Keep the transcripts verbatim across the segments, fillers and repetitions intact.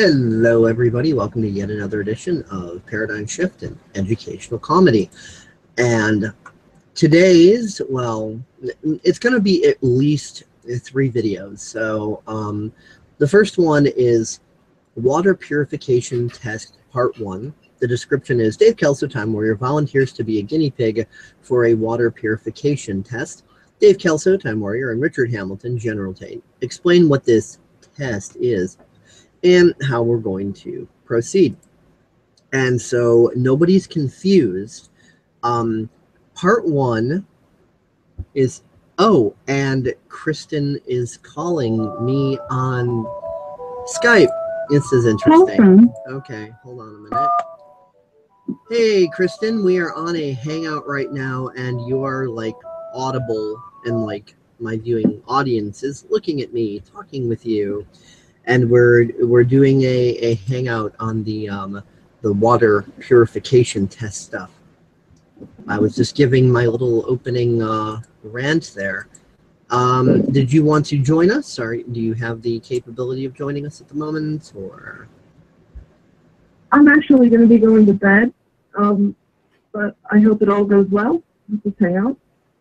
Hello everybody, welcome to yet another edition of Paradigm Shift and Educational Comedy. And today's, well, it's going to be at least three videos. So um, the first one is Water Purification Test Part one. The description is Dave Kelso, Time Warrior, volunteers to be a guinea pig for a water purification test. Dave Kelso, Time Warrior, and Richard Hamilton, GeneralTate, explain what this test is and how we're going to proceed. And so nobody's confused. Um, part one is, oh, and Kristen is calling me on Skype. This is interesting. Okay, hold on a minute. Hey, Kristen, we are on a hangout right now, and you are like audible, and like my viewing audience is looking at me, talking with you. And we're we're doing a, a hangout on the um, the water purification test stuff. I was just giving my little opening uh, rant there. Um, did you want to join us, or do you have the capability of joining us at the moment? Or I'm actually going to be going to bed, um, but I hope it all goes well with this hangout.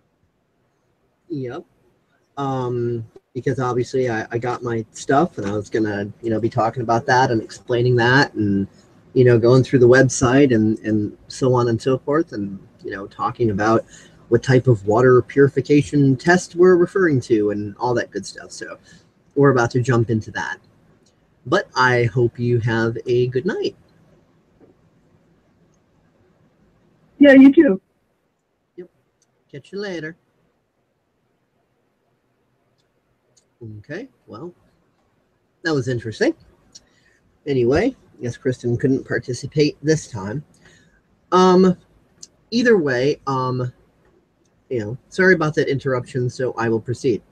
Yep. Um, because obviously I, I got my stuff and I was going to, you know, be talking about that and explaining that and, you know, going through the website and, and so on and so forth and, you know, talking about what type of water purification test we're referring to and all that good stuff. So we're about to jump into that. But I hope you have a good night. Yeah, you too. Yep. Catch you later. Okay, well, that was interesting. Anyway, I guess Kristen couldn't participate this time. Um, either way, um, you know, sorry about that interruption, so I will proceed.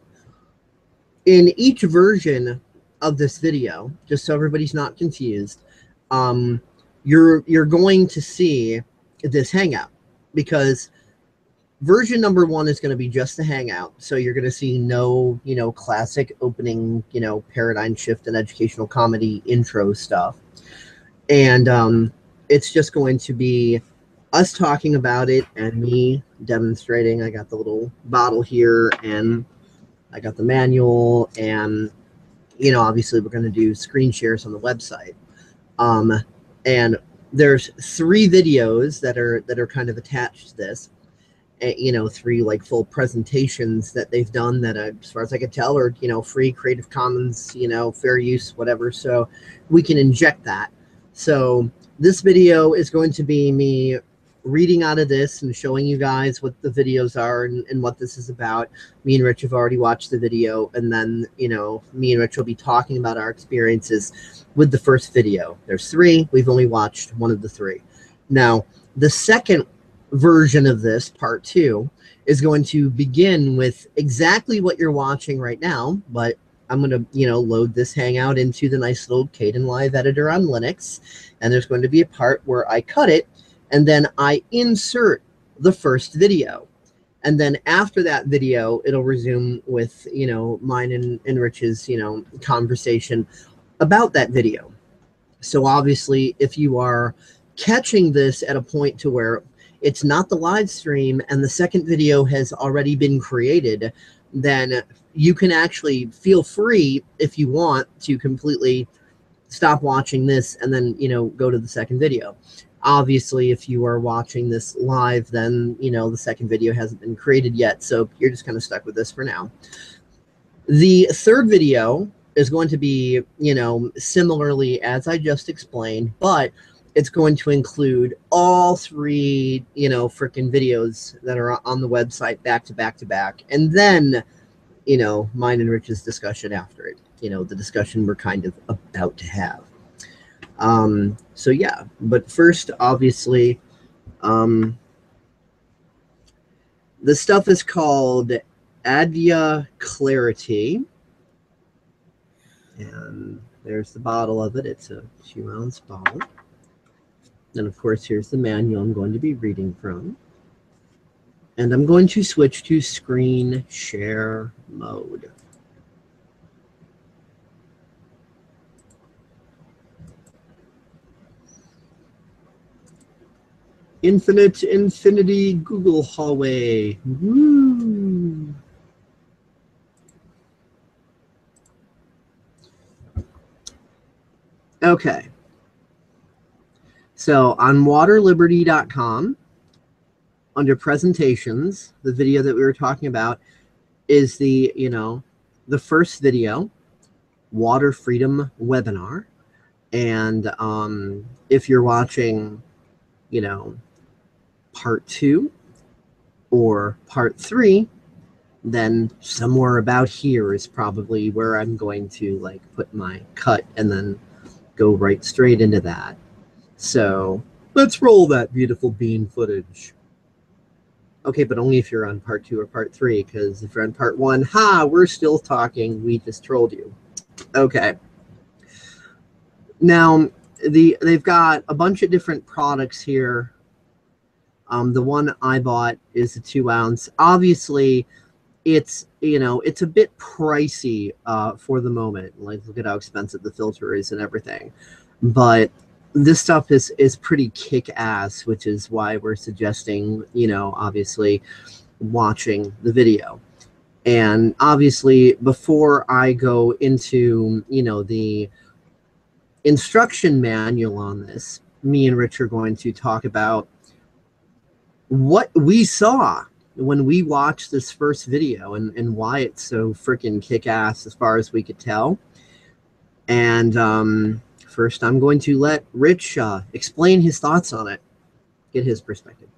In each version of this video, just so everybody's not confused, um, you're you're going to see this hangout because version number one is going to be just a hangout. So you're going to see no, you know, classic opening, you know, paradigm shift and educational comedy intro stuff. And um, it's just going to be us talking about it and me demonstrating. I got the little bottle here and I got the manual and, you know, obviously we're going to do screen shares on the website. Um, and there's three videos that are, that are kind of attached to this. You know, three like full presentations that they've done that, uh, as far as I could tell, are, you know, free, Creative Commons, you know, fair use, whatever. So we can inject that. So this video is going to be me reading out of this and showing you guys what the videos are and, and what this is about. Me and Rich have already watched the video, and then, you know, me and Rich will be talking about our experiences with the first video. There's three. We've only watched one of the three. Now, the second version of this, part two, is going to begin with exactly what you're watching right now, but I'm going to, you know, load this hangout into the nice little Kdenlive editor on Linux, and there's going to be a part where I cut it, and then I insert the first video. And then after that video, it'll resume with, you know, mine and, and Rich's, you know, conversation about that video. So obviously, if you are catching this at a point to where it's not the live stream and the second video has already been created, then you can actually feel free, if you want, to completely stop watching this and then, you know, go to the second video. Obviously, if you are watching this live, then, you know, the second video hasn't been created yet, so you're just kind of stuck with this for now. The third video is going to be, you know, similarly as I just explained, but it's going to include all three, you know, freaking videos that are on the website back to back to back. And then, you know, mine and Rich's discussion after it, you know, the discussion we're kind of about to have. Um, so, yeah, but first, obviously, um, the stuff is called Advia Clarity. And there's the bottle of it. It's a two ounce bottle. And of course, here's the manual I'm going to be reading from. And I'm going to switch to screen share mode. Infinite Infinity Google hallway. Woo. Okay. So on water liberty dot com, under presentations, the video that we were talking about is the, you know, the first video, Water Freedom Webinar. And um, if you're watching, you know, part two or part three, then somewhere about here is probably where I'm going to like put my cut and then go right straight into that. So let's roll that beautiful bean footage. Okay, but only if you're on part two or part three, because if you're on part one, ha, we're still talking. We just trolled you. Okay. Now, the they've got a bunch of different products here. Um, the one I bought is a two ounce. Obviously, it's, you know, it's a bit pricey uh, for the moment. Like, look at how expensive the filter is and everything. But this stuff is, is pretty kick-ass, which is why we're suggesting, you know, obviously watching the video. And obviously, before I go into, you know, the instruction manual on this, me and Rich are going to talk about what we saw when we watched this first video and, and why it's so freaking kick-ass as far as we could tell. And um, first, I'm going to let Rich uh, explain his thoughts on it, get his perspective.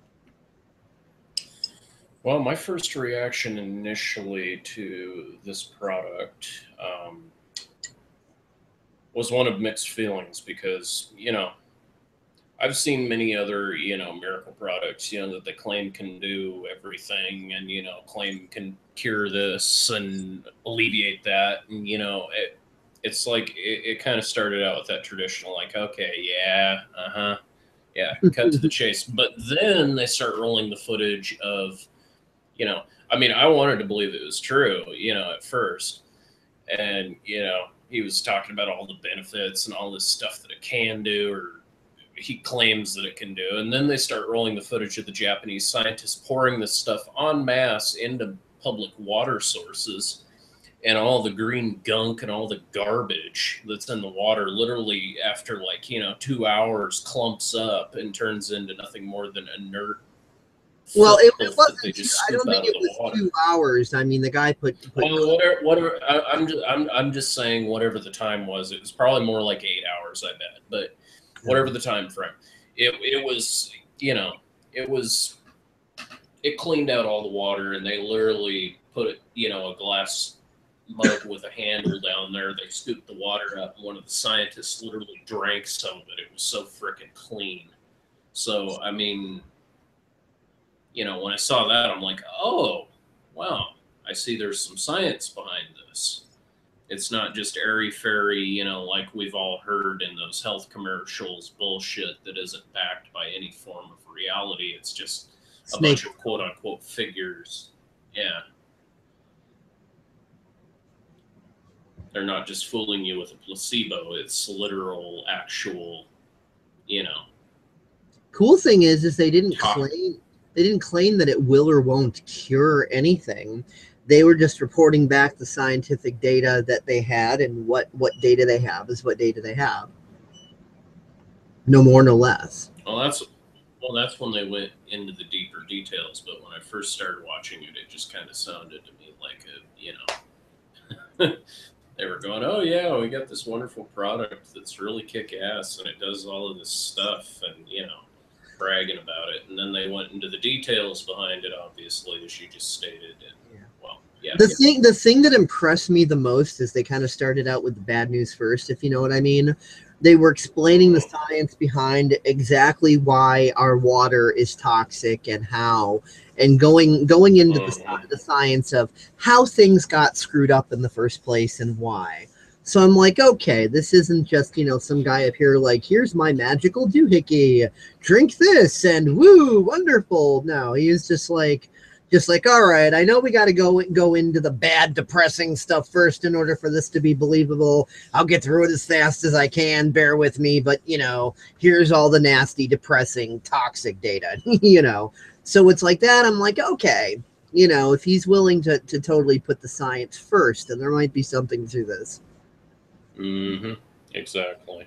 Well, my first reaction initially to this product um, was one of mixed feelings because, you know, I've seen many other, you know, miracle products, you know, that they claim can do everything and, you know, claim can cure this and alleviate that. And, you know, it, it's like it, it kind of started out with that traditional, like, okay, yeah, uh-huh, yeah, cut to the chase. But then they start rolling the footage of, you know, I mean, I wanted to believe it was true, you know, at first. And, you know, he was talking about all the benefits and all this stuff that it can do, or he claims that it can do. And then they start rolling the footage of the Japanese scientists pouring this stuff en masse into public water sources, and all the green gunk and all the garbage that's in the water literally after like, you know, two hours clumps up and turns into nothing more than inert. Well, it, it wasn't. I don't think it was water. two hours. I mean, the guy put. put well, whatever. Whatever. I, I'm just. I'm. I'm just saying. Whatever the time was, it was probably more like eight hours. I bet. But whatever the time frame, it. It was. You know. It was. It cleaned out all the water, and they literally put, you know, a glass mug with a handle down there. They scooped the water up, and one of the scientists literally drank some of it. It was so freaking clean. So I mean. You know, when I saw that, I'm like, oh, wow, I see there's some science behind this. It's not just airy-fairy, you know, like we've all heard in those health commercials bullshit that isn't backed by any form of reality. It's just a Snake. bunch of quote-unquote figures. Yeah. They're not just fooling you with a placebo. It's literal, actual, you know. Cool thing is, is they didn't talk. claim... They didn't claim that it will or won't cure anything. They were just reporting back the scientific data that they had, and what, what data they have is what data they have. No more, no less. Well, that's well, that's when they went into the deeper details. But when I first started watching it, it just kind of sounded to me like a, you know, they were going, "Oh yeah, we got this wonderful product that's really kick-ass, and it does all of this stuff," and you know. bragging about it, and then they went into the details behind it, obviously, as you just stated. And yeah. well, yeah. The thing, the thing that impressed me the most is they kind of started out with the bad news first, if you know what I mean. They were explaining the science behind exactly why our water is toxic and how, and going going into mm-hmm. the, the science of how things got screwed up in the first place and why. So I'm like, okay, this isn't just, you know, some guy up here like, here's my magical doohickey, drink this, and woo, wonderful. No, he was just like, Just like, all right, I know we got to go go into the bad, depressing stuff first in order for this to be believable. I'll get through it as fast as I can. Bear with me, but you know, here's all the nasty, depressing, toxic data. You know, so it's like that. I'm like, okay, you know, if he's willing to to totally put the science first, then there might be something to this. Mm-hmm. Exactly.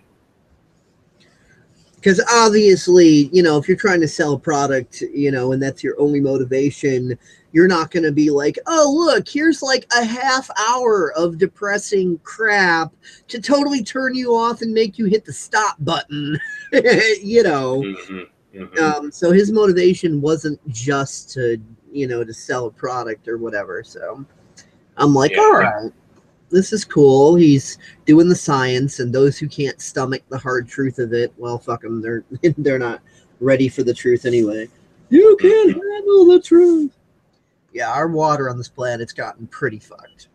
Because obviously, you know, if you're trying to sell a product, you know, and that's your only motivation, you're not going to be like, oh, look, here's like a half hour of depressing crap to totally turn you off and make you hit the stop button, you know. Mm-hmm. Mm-hmm. Um, so his motivation wasn't just to, you know, to sell a product or whatever. So I'm like, Yeah. all right. This is cool. He's doing the science, and those who can't stomach the hard truth of it, well, fuck them. They're they're not ready for the truth anyway. You can't handle the truth. Yeah, our water on this planet's gotten pretty fucked.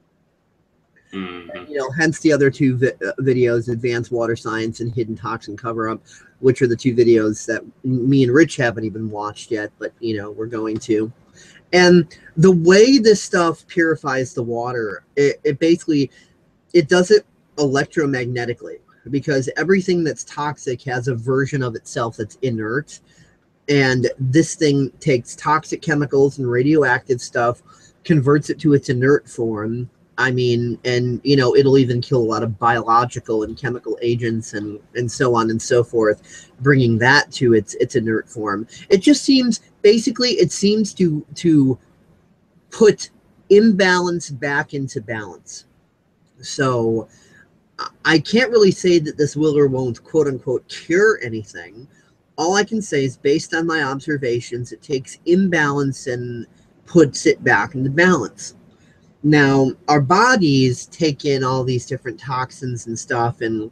Mm-hmm. And, you know, hence the other two vi- videos, Advanced Water Science and Hidden Toxin Cover-Up, which are the two videos that me and Rich haven't even watched yet, but, you know, we're going to. And the way this stuff purifies the water, it, it basically, it does it electromagnetically, because everything that's toxic has a version of itself that's inert. And this thing takes toxic chemicals and radioactive stuff, converts it to its inert form. I mean, and, you know, it'll even kill a lot of biological and chemical agents and, and so on and so forth, bringing that to its its inert form. It just seems, basically, it seems to to put imbalance back into balance. So I can't really say that this will or won't, quote unquote, cure anything. All I can say is, based on my observations, it takes imbalance and puts it back into balance. Now, our bodies take in all these different toxins and stuff, and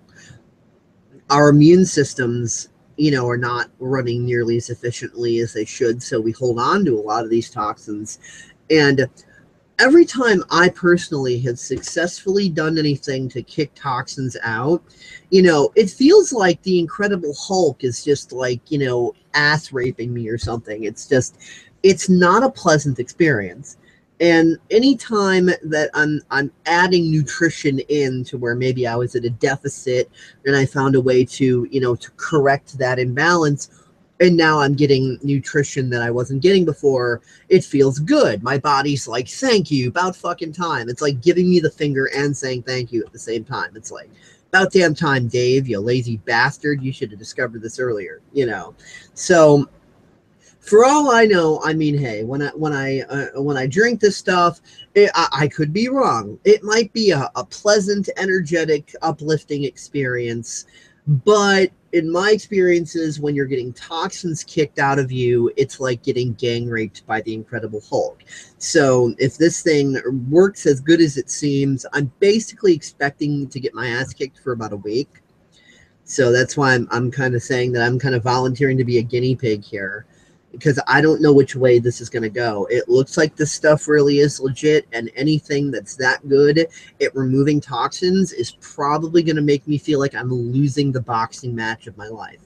our immune systems, you know, are not running nearly as efficiently as they should, so we hold on to a lot of these toxins. And every time I personally have successfully done anything to kick toxins out, you know, it feels like the Incredible Hulk is just like, you know, ass raping me or something. It's just, it's not a pleasant experience. And anytime that I'm I'm adding nutrition in to where maybe I was at a deficit and I found a way to, you know, to correct that imbalance, and now I'm getting nutrition that I wasn't getting before, it feels good. My body's like, thank you, about fucking time. It's like giving me the finger and saying thank you at the same time. It's like, about damn time, Dave, you lazy bastard. You should have discovered this earlier, you know. So for all I know, I mean, hey, when I when I uh, when I drink this stuff, it, I, I could be wrong. It might be a, a pleasant, energetic, uplifting experience, but in my experiences, when you're getting toxins kicked out of you, it's like getting gang raped by the Incredible Hulk. So if this thing works as good as it seems, I'm basically expecting to get my ass kicked for about a week. So that's why I'm I'm kind of saying that I'm kind of volunteering to be a guinea pig here, because I don't know which way this is going to go. It looks like this stuff really is legit, and anything that's that good at removing toxins is probably going to make me feel like I'm losing the boxing match of my life.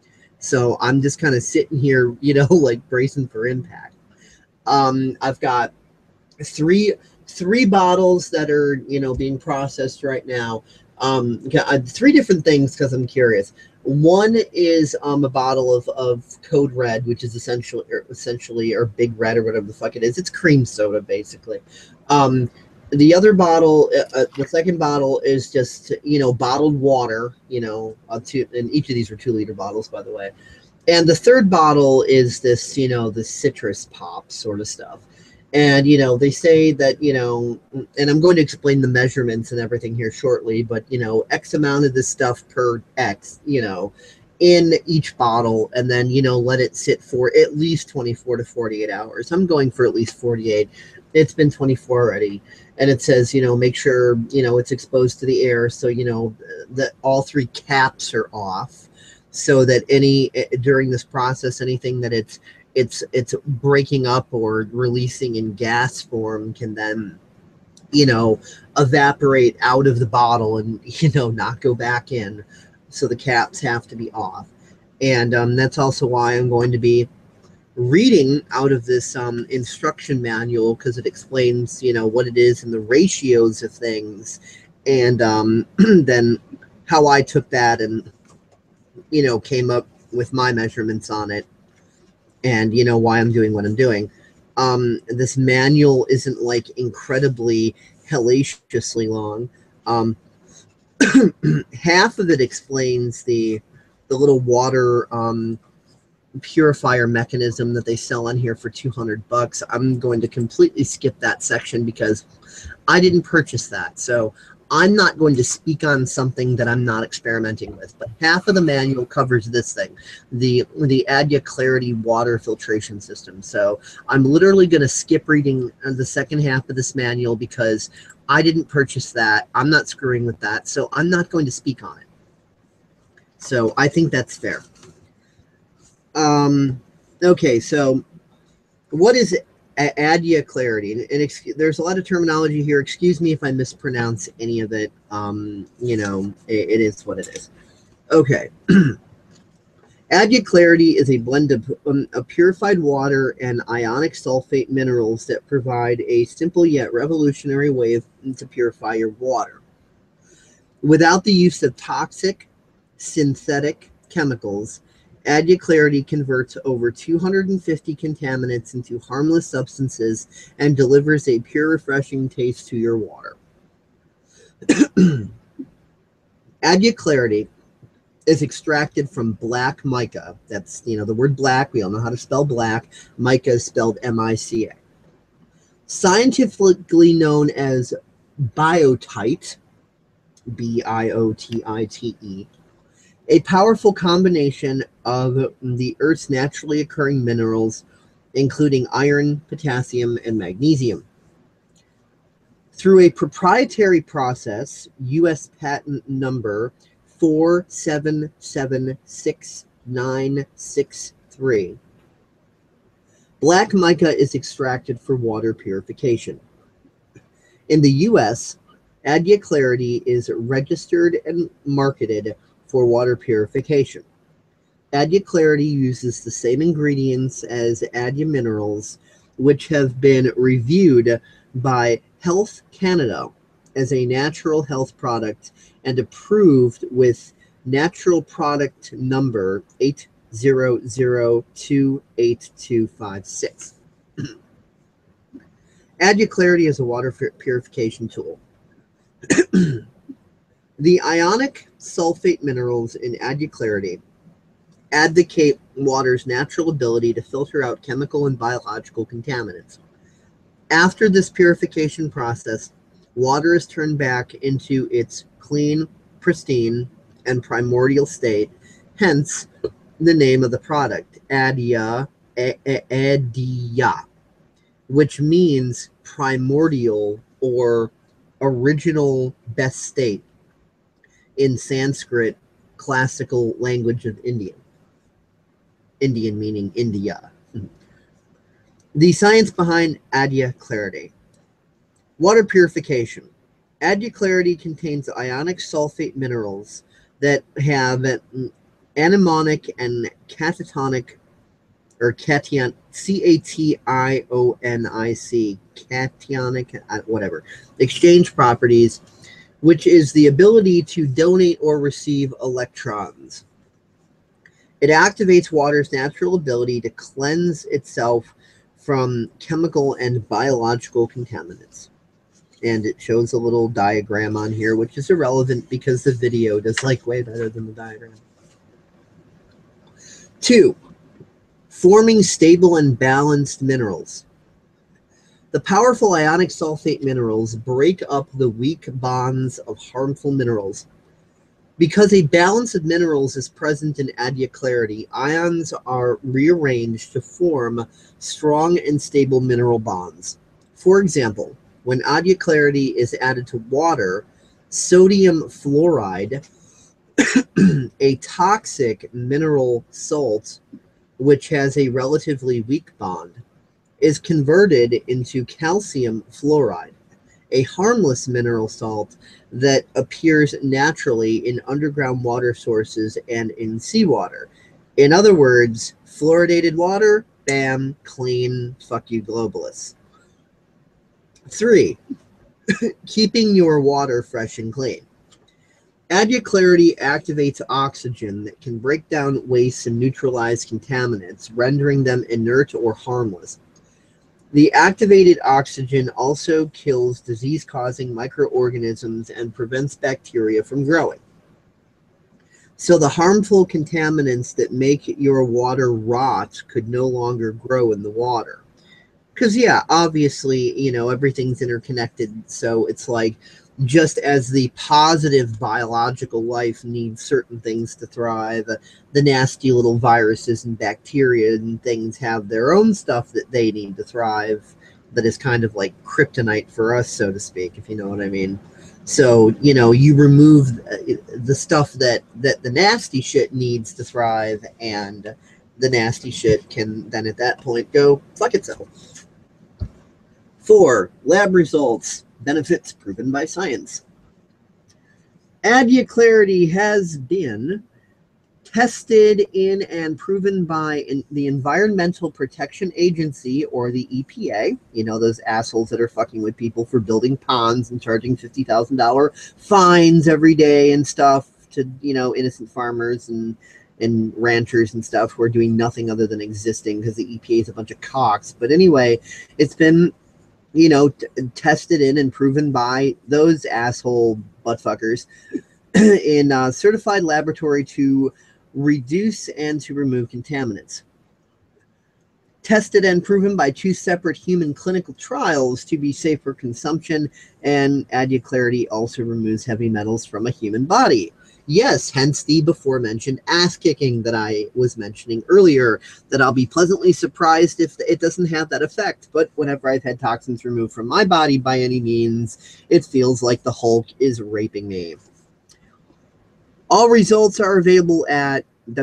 So I'm just kind of sitting here, you know, like bracing for impact. Um, I've got three three bottles that are, you know, being processed right now. Um, three different things because I'm curious. One is um, a bottle of, of Code Red, which is essentially, or essentially, or Big Red, or whatever the fuck it is. It's cream soda, basically. Um, the other bottle, uh, the second bottle is just, you know, bottled water, you know, uh, two, and each of these are two-liter bottles, by the way. And the third bottle is this, you know, the citrus pop sort of stuff. And, you know, they say that, you know, and I'm going to explain the measurements and everything here shortly, but, you know, X amount of this stuff per X, you know, in each bottle, and then, you know, let it sit for at least twenty-four to forty-eight hours. I'm going for at least forty-eight. It's been twenty-four already. And it says, you know, make sure, you know, it's exposed to the air. So, you know, that all three caps are off, so that any, during this process, anything that it's, it's it's breaking up or releasing in gas form can then, you know, evaporate out of the bottle and, you know, not go back in. So the caps have to be off. And um, that's also why I'm going to be reading out of this um, instruction manual, because it explains, you know, what it is and the ratios of things, and um, then how I took that and, you know, came up with my measurements on it, and, you know, why I'm doing what I'm doing. Um, this manual isn't like incredibly hellaciously long. Um, half of it explains the the little water um, purifier mechanism that they sell on here for two hundred bucks. I'm going to completely skip that section because I didn't purchase that. So I'm not going to speak on something that I'm not experimenting with. But half of the manual covers this thing, the the Adya Clarity water filtration system. So I'm literally going to skip reading the second half of this manual because I didn't purchase that. I'm not screwing with that. So I'm not going to speak on it. So I think that's fair. Um, okay, so what is Adya Clarity? And, and ex there's a lot of terminology here. Excuse me if I mispronounce any of it. Um, you know, it, it is what it is. Okay. Adya Clarity is a blend of, um, of purified water and ionic sulfate minerals that provide a simple yet revolutionary way of, to purify your water. Without the use of toxic, synthetic chemicals, Adya Clarity converts over two hundred fifty contaminants into harmless substances and delivers a pure, refreshing taste to your water. Adya Clarity is extracted from black mica. That's, you know, the word black. We all know how to spell black. Mica is spelled M I C A. Scientifically known as biotite, B I O T I T E, a powerful combination of the Earth's naturally occurring minerals, including iron, potassium, and magnesium. Through a proprietary process, U S patent number four seven seven six nine six three, black mica is extracted for water purification. In the U S, Adya Clarity is registered and marketed for water purification. Adya Clarity uses the same ingredients as Adya Minerals, which have been reviewed by Health Canada as a natural health product and approved with natural product number eight zero zero two eight two five six. Adya Clarity is a water purification tool. The ionic sulfate minerals in Adya Clarity advocate water's natural ability to filter out chemical and biological contaminants. After this purification process, water is turned back into its clean, pristine, and primordial state, hence the name of the product, Adya, Adya, which means primordial or original best state in Sanskrit, classical language of Indian. Indian meaning India. The science behind Adya Clarity. Water purification. Adya Clarity contains ionic sulfate minerals that have anemonic and catatonic, or cation, C A T I O N I C, cationic, whatever, exchange properties, which is the ability to donate or receive electrons. It activates water's natural ability to cleanse itself from chemical and biological contaminants. And it shows a little diagram on here, which is irrelevant because the video does like way better than the diagram. Two, forming stable and balanced minerals. The powerful ionic sulfate minerals break up the weak bonds of harmful minerals. Because a balance of minerals is present in Adya Clarity, ions are rearranged to form strong and stable mineral bonds. For example, when Adya Clarity is added to water, sodium fluoride, a toxic mineral salt which has a relatively weak bond, is converted into calcium fluoride, a harmless mineral salt that appears naturally in underground water sources and in seawater. In other words, fluoridated water Bam, clean, fuck you globalists. Three, keeping your water fresh and clean. Adia Clarity activates oxygen that can break down wastes and neutralize contaminants, rendering them inert or harmless. The activated oxygen also kills disease-causing microorganisms and prevents bacteria from growing. So the harmful contaminants that make your water rot could no longer grow in the water. Because, yeah, obviously, you know, everything's interconnected, so it's like, just as the positive biological life needs certain things to thrive, the nasty little viruses and bacteria and things have their own stuff that they need to thrive that is kind of like kryptonite for us, so to speak, if you know what I mean. So, you know, you remove the stuff that, that the nasty shit needs to thrive, and the nasty shit can then at that point go fuck itself. Four, lab results. Benefits proven by science. Adia Clarity has been tested in and proven by in the Environmental Protection Agency, or the E P A. You know, those assholes that are fucking with people for building ponds and charging fifty thousand dollars fines every day and stuff to, you know, innocent farmers and, and ranchers and stuff who are doing nothing other than existing because the E P A is a bunch of cocks. But anyway, it's been, you know, t- tested in and proven by those asshole buttfuckers in a certified laboratory to reduce and to remove contaminants. Tested and proven by two separate human clinical trials to be safe for consumption, and Adia Clarity also removes heavy metals from a human body. Yes, hence the before-mentioned ass-kicking that I was mentioning earlier, that I'll be pleasantly surprised if it doesn't have that effect. But whenever I've had toxins removed from my body by any means, it feels like the Hulk is raping me. All results are available at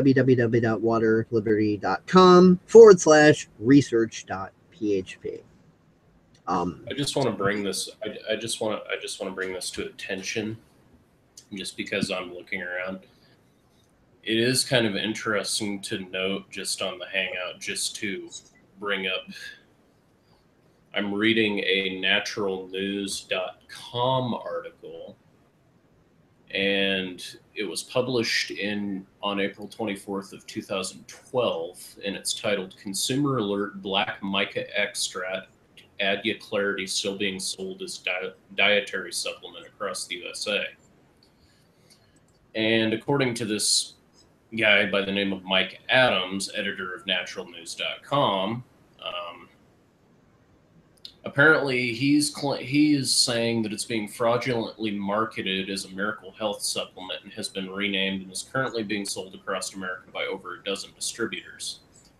www.waterliberty.com forward slash research.php. Um, I just want to bring this. I, I just want to. I just want to bring this to attention, just because I'm looking around. It is kind of interesting to note, just on the Hangout, just to bring up. I'm reading a natural news dot com article, and it was published in on April twenty-fourth of two thousand twelve, and it's titled "Consumer Alert: Black Mica Extract Adia Clarity Still Being Sold as di- Dietary Supplement Across the U S A." And according to this guy by the name of Mike Adams, editor of natural news dot com, um, apparently he's cl- he is saying that it's being fraudulently marketed as a miracle health supplement and has been renamed and is currently being sold across America by over a dozen distributors.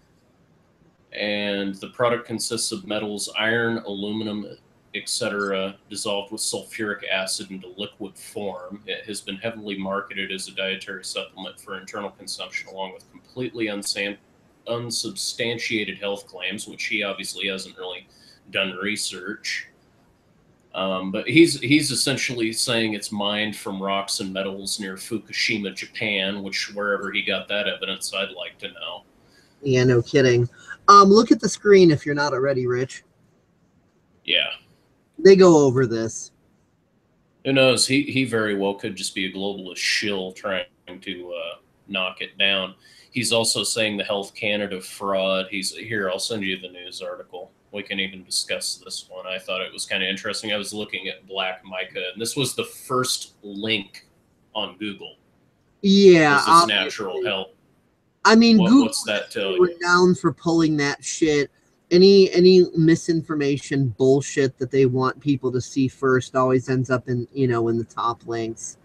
And the product consists of metals iron, aluminum, et cetera, dissolved with sulfuric acid into liquid form. It has been heavily marketed as a dietary supplement for internal consumption, along with completely unsam- unsubstantiated health claims, which he obviously hasn't really done research. Um, but he's he's essentially saying it's mined from rocks and metals near Fukushima, Japan, which wherever he got that evidence, I'd like to know. Yeah, no kidding. Um, look at the screen if you're not already, Rich. Yeah. They go over this. Who knows? He he very well could just be a globalist shill trying to uh, knock it down. He's also saying the Health Canada fraud. He's here. I'll send you the news article. We can even discuss this one. I thought it was kind of interesting. I was looking at Black Mica, and this was the first link on Google. Yeah, Was this natural health? I mean, what, Google what's that tell were you? down for pulling that shit. Any any misinformation bullshit that they want people to see first always ends up in, you know, in the top links.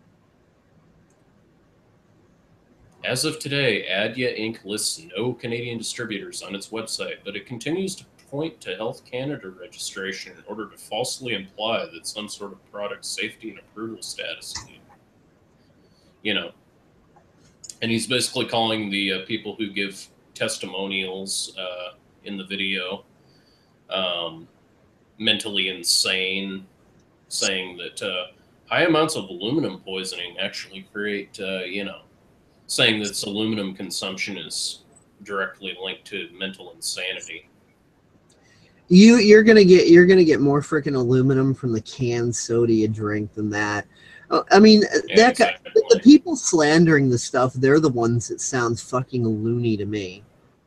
As of today, Adia Incorporated lists no Canadian distributors on its website, but it continues to point to Health Canada registration in order to falsely imply that some sort of product safety and approval status. You know, and he's basically calling the uh, people who give testimonials uh, in the video um, mentally insane, saying that uh, high amounts of aluminum poisoning actually create, uh, you know, saying that aluminum consumption is directly linked to mental insanity. You you're gonna get you're gonna get more freaking aluminum from the canned soda you drink than that. Uh, I mean, Yeah, that exactly. the people slandering the stuff, they're the ones that sounds fucking loony to me.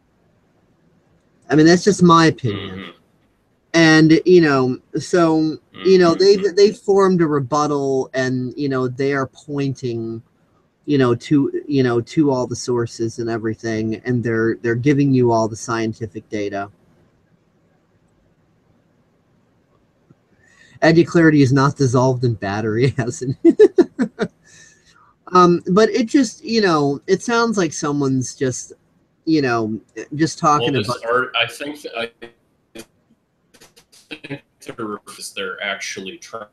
I mean, that's just my opinion. Mm-hmm. And you know, so Mm-hmm. you know they've they've formed a rebuttal, and you know they are pointing, you know, to you know to all the sources and everything, and they're they're giving you all the scientific data. Clarity is not dissolved in battery acid. um, but it just, you know, it sounds like someone's just, you know, just talking well, about. Art, I think I think they're actually trying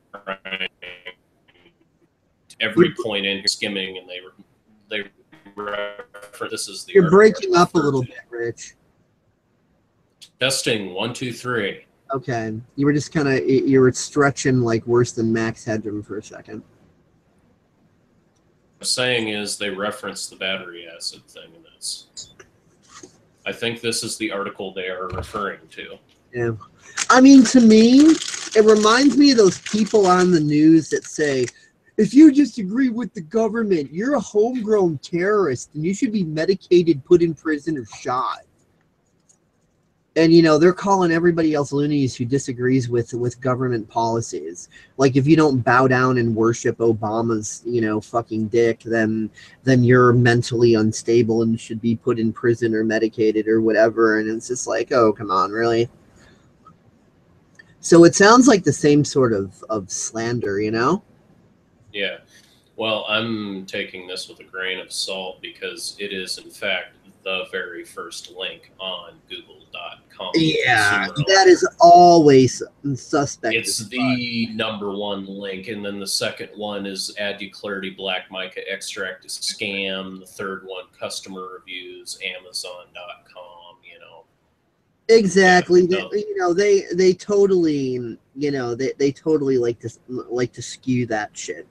every point in here skimming, and they they refer this is the You're breaking up a little bit, Rich. Testing one two three. Okay, you were just kind of you were stretching like worse than Max Headroom for a second. What I'm saying is they reference the battery acid thing in this. I think this is the article they are referring to. Yeah, I mean, to me, it reminds me of those people on the news that say, if you disagree with the government, you're a homegrown terrorist and you should be medicated, put in prison, or shot. And, you know, they're calling everybody else loonies who disagrees with, with government policies. Like, if you don't bow down and worship Obama's, you know, fucking dick, then then you're mentally unstable and should be put in prison or medicated or whatever. And it's just like, oh, come on, really? So it sounds like the same sort of, of slander, you know? Yeah. Well, I'm taking this with a grain of salt because it is, in fact, the very first link on google dot com. Yeah, that is always suspect. It's the number one link, and then the second one is Add You Clarity Black Mica Extract is scam. The third one, customer reviews, amazon dot com, you know. Exactly. Yeah, no. they, you know, they they totally, you know, they, they totally like to like to skew that shit.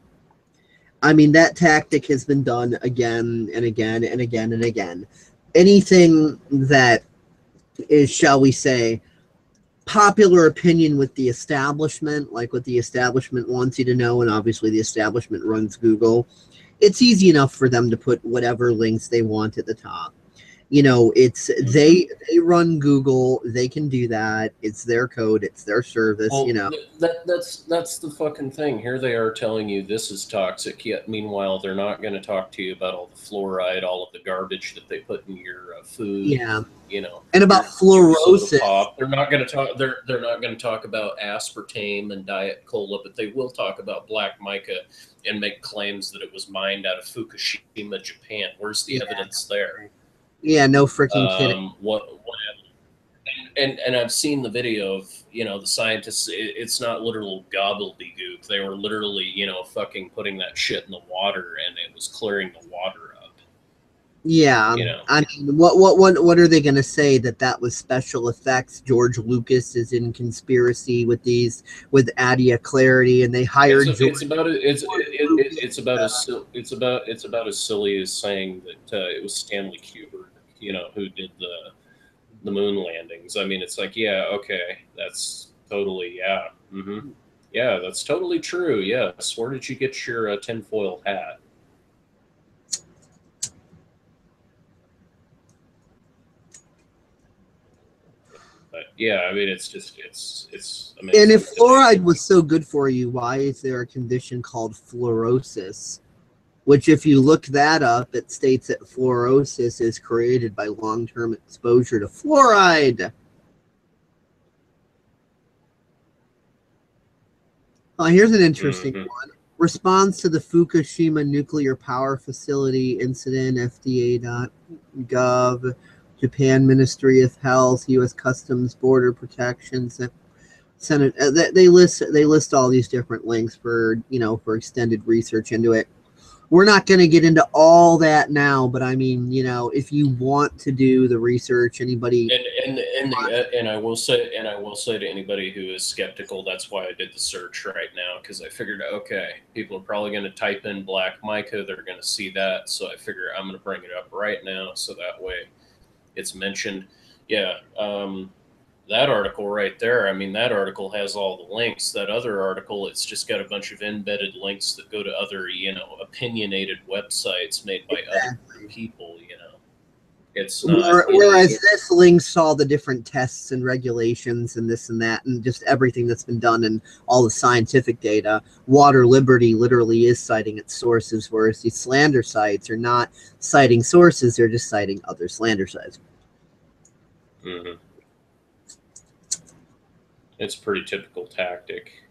I mean, that tactic has been done again and again and again and again. Anything that is, shall we say, popular opinion with the establishment, like what the establishment wants you to know, and obviously the establishment runs Google, it's easy enough for them to put whatever links they want at the top. You know, it's they they run Google, they can do that. It's their code, it's their service, well, you know. That that's that's the fucking thing. Here they are telling you this is toxic, yet meanwhile they're not going to talk to you about all the fluoride, all of the garbage that they put in your uh, food. Yeah. You know. And about fluorosis. Pop. They're not going to talk they're they're not going to talk about aspartame and diet cola, but they will talk about black mica and make claims that it was mined out of Fukushima, Japan. Where's the yeah. evidence there? Yeah, no freaking um, kidding. What, what and and I've seen the video of, you know, the scientists. It, it's not literal gobbledygook. They were literally, you know, fucking putting that shit in the water, and it was clearing the water up. Yeah, you know. I mean, what what what what are they going to say, that that was special effects? George Lucas is in conspiracy with these with Adia Clarity, and they hired. It's, a, it's about a, it's it, it, it's about as it's about it's about as silly as saying that uh, it was Stanley Kubrick, you know, who did the the moon landings. I mean, it's like, yeah, okay, that's totally, yeah, mm-hmm. yeah, that's totally true. Yes, where did you get your uh, tinfoil hat? But yeah, I mean, it's just it's it's amazing. And if fluoride was so good for you, why is there a condition called fluorosis? Which, if you look that up, it states that fluorosis is created by long-term exposure to fluoride. Oh, here's an interesting mm-hmm. one. Response to the Fukushima nuclear power facility incident, F D A dot gov, Japan Ministry of Health, U S Customs Border Protection, Senate. Uh, they list they list all these different links for, you know, for extended research into it. We're not going to get into all that now, but I mean, you know, if you want to do the research, anybody. And and and, the, and I will say, and I will say to anybody who is skeptical, that's why I did the search right now, because I figured, okay, people are probably going to type in black mica, they're going to see that, so I figure I'm going to bring it up right now, so that way, it's mentioned. Yeah. Um, that article right there, I mean, that article has all the links. That other article, it's just got a bunch of embedded links that go to other, you know, opinionated websites made by other people, you know. It's not. Whereas this links all the different tests and regulations and this and that and just everything that's been done and all the scientific data. Water Liberty literally is citing its sources, whereas these slander sites are not citing sources, they're just citing other slander sites. Mm-hmm. It's a pretty typical tactic.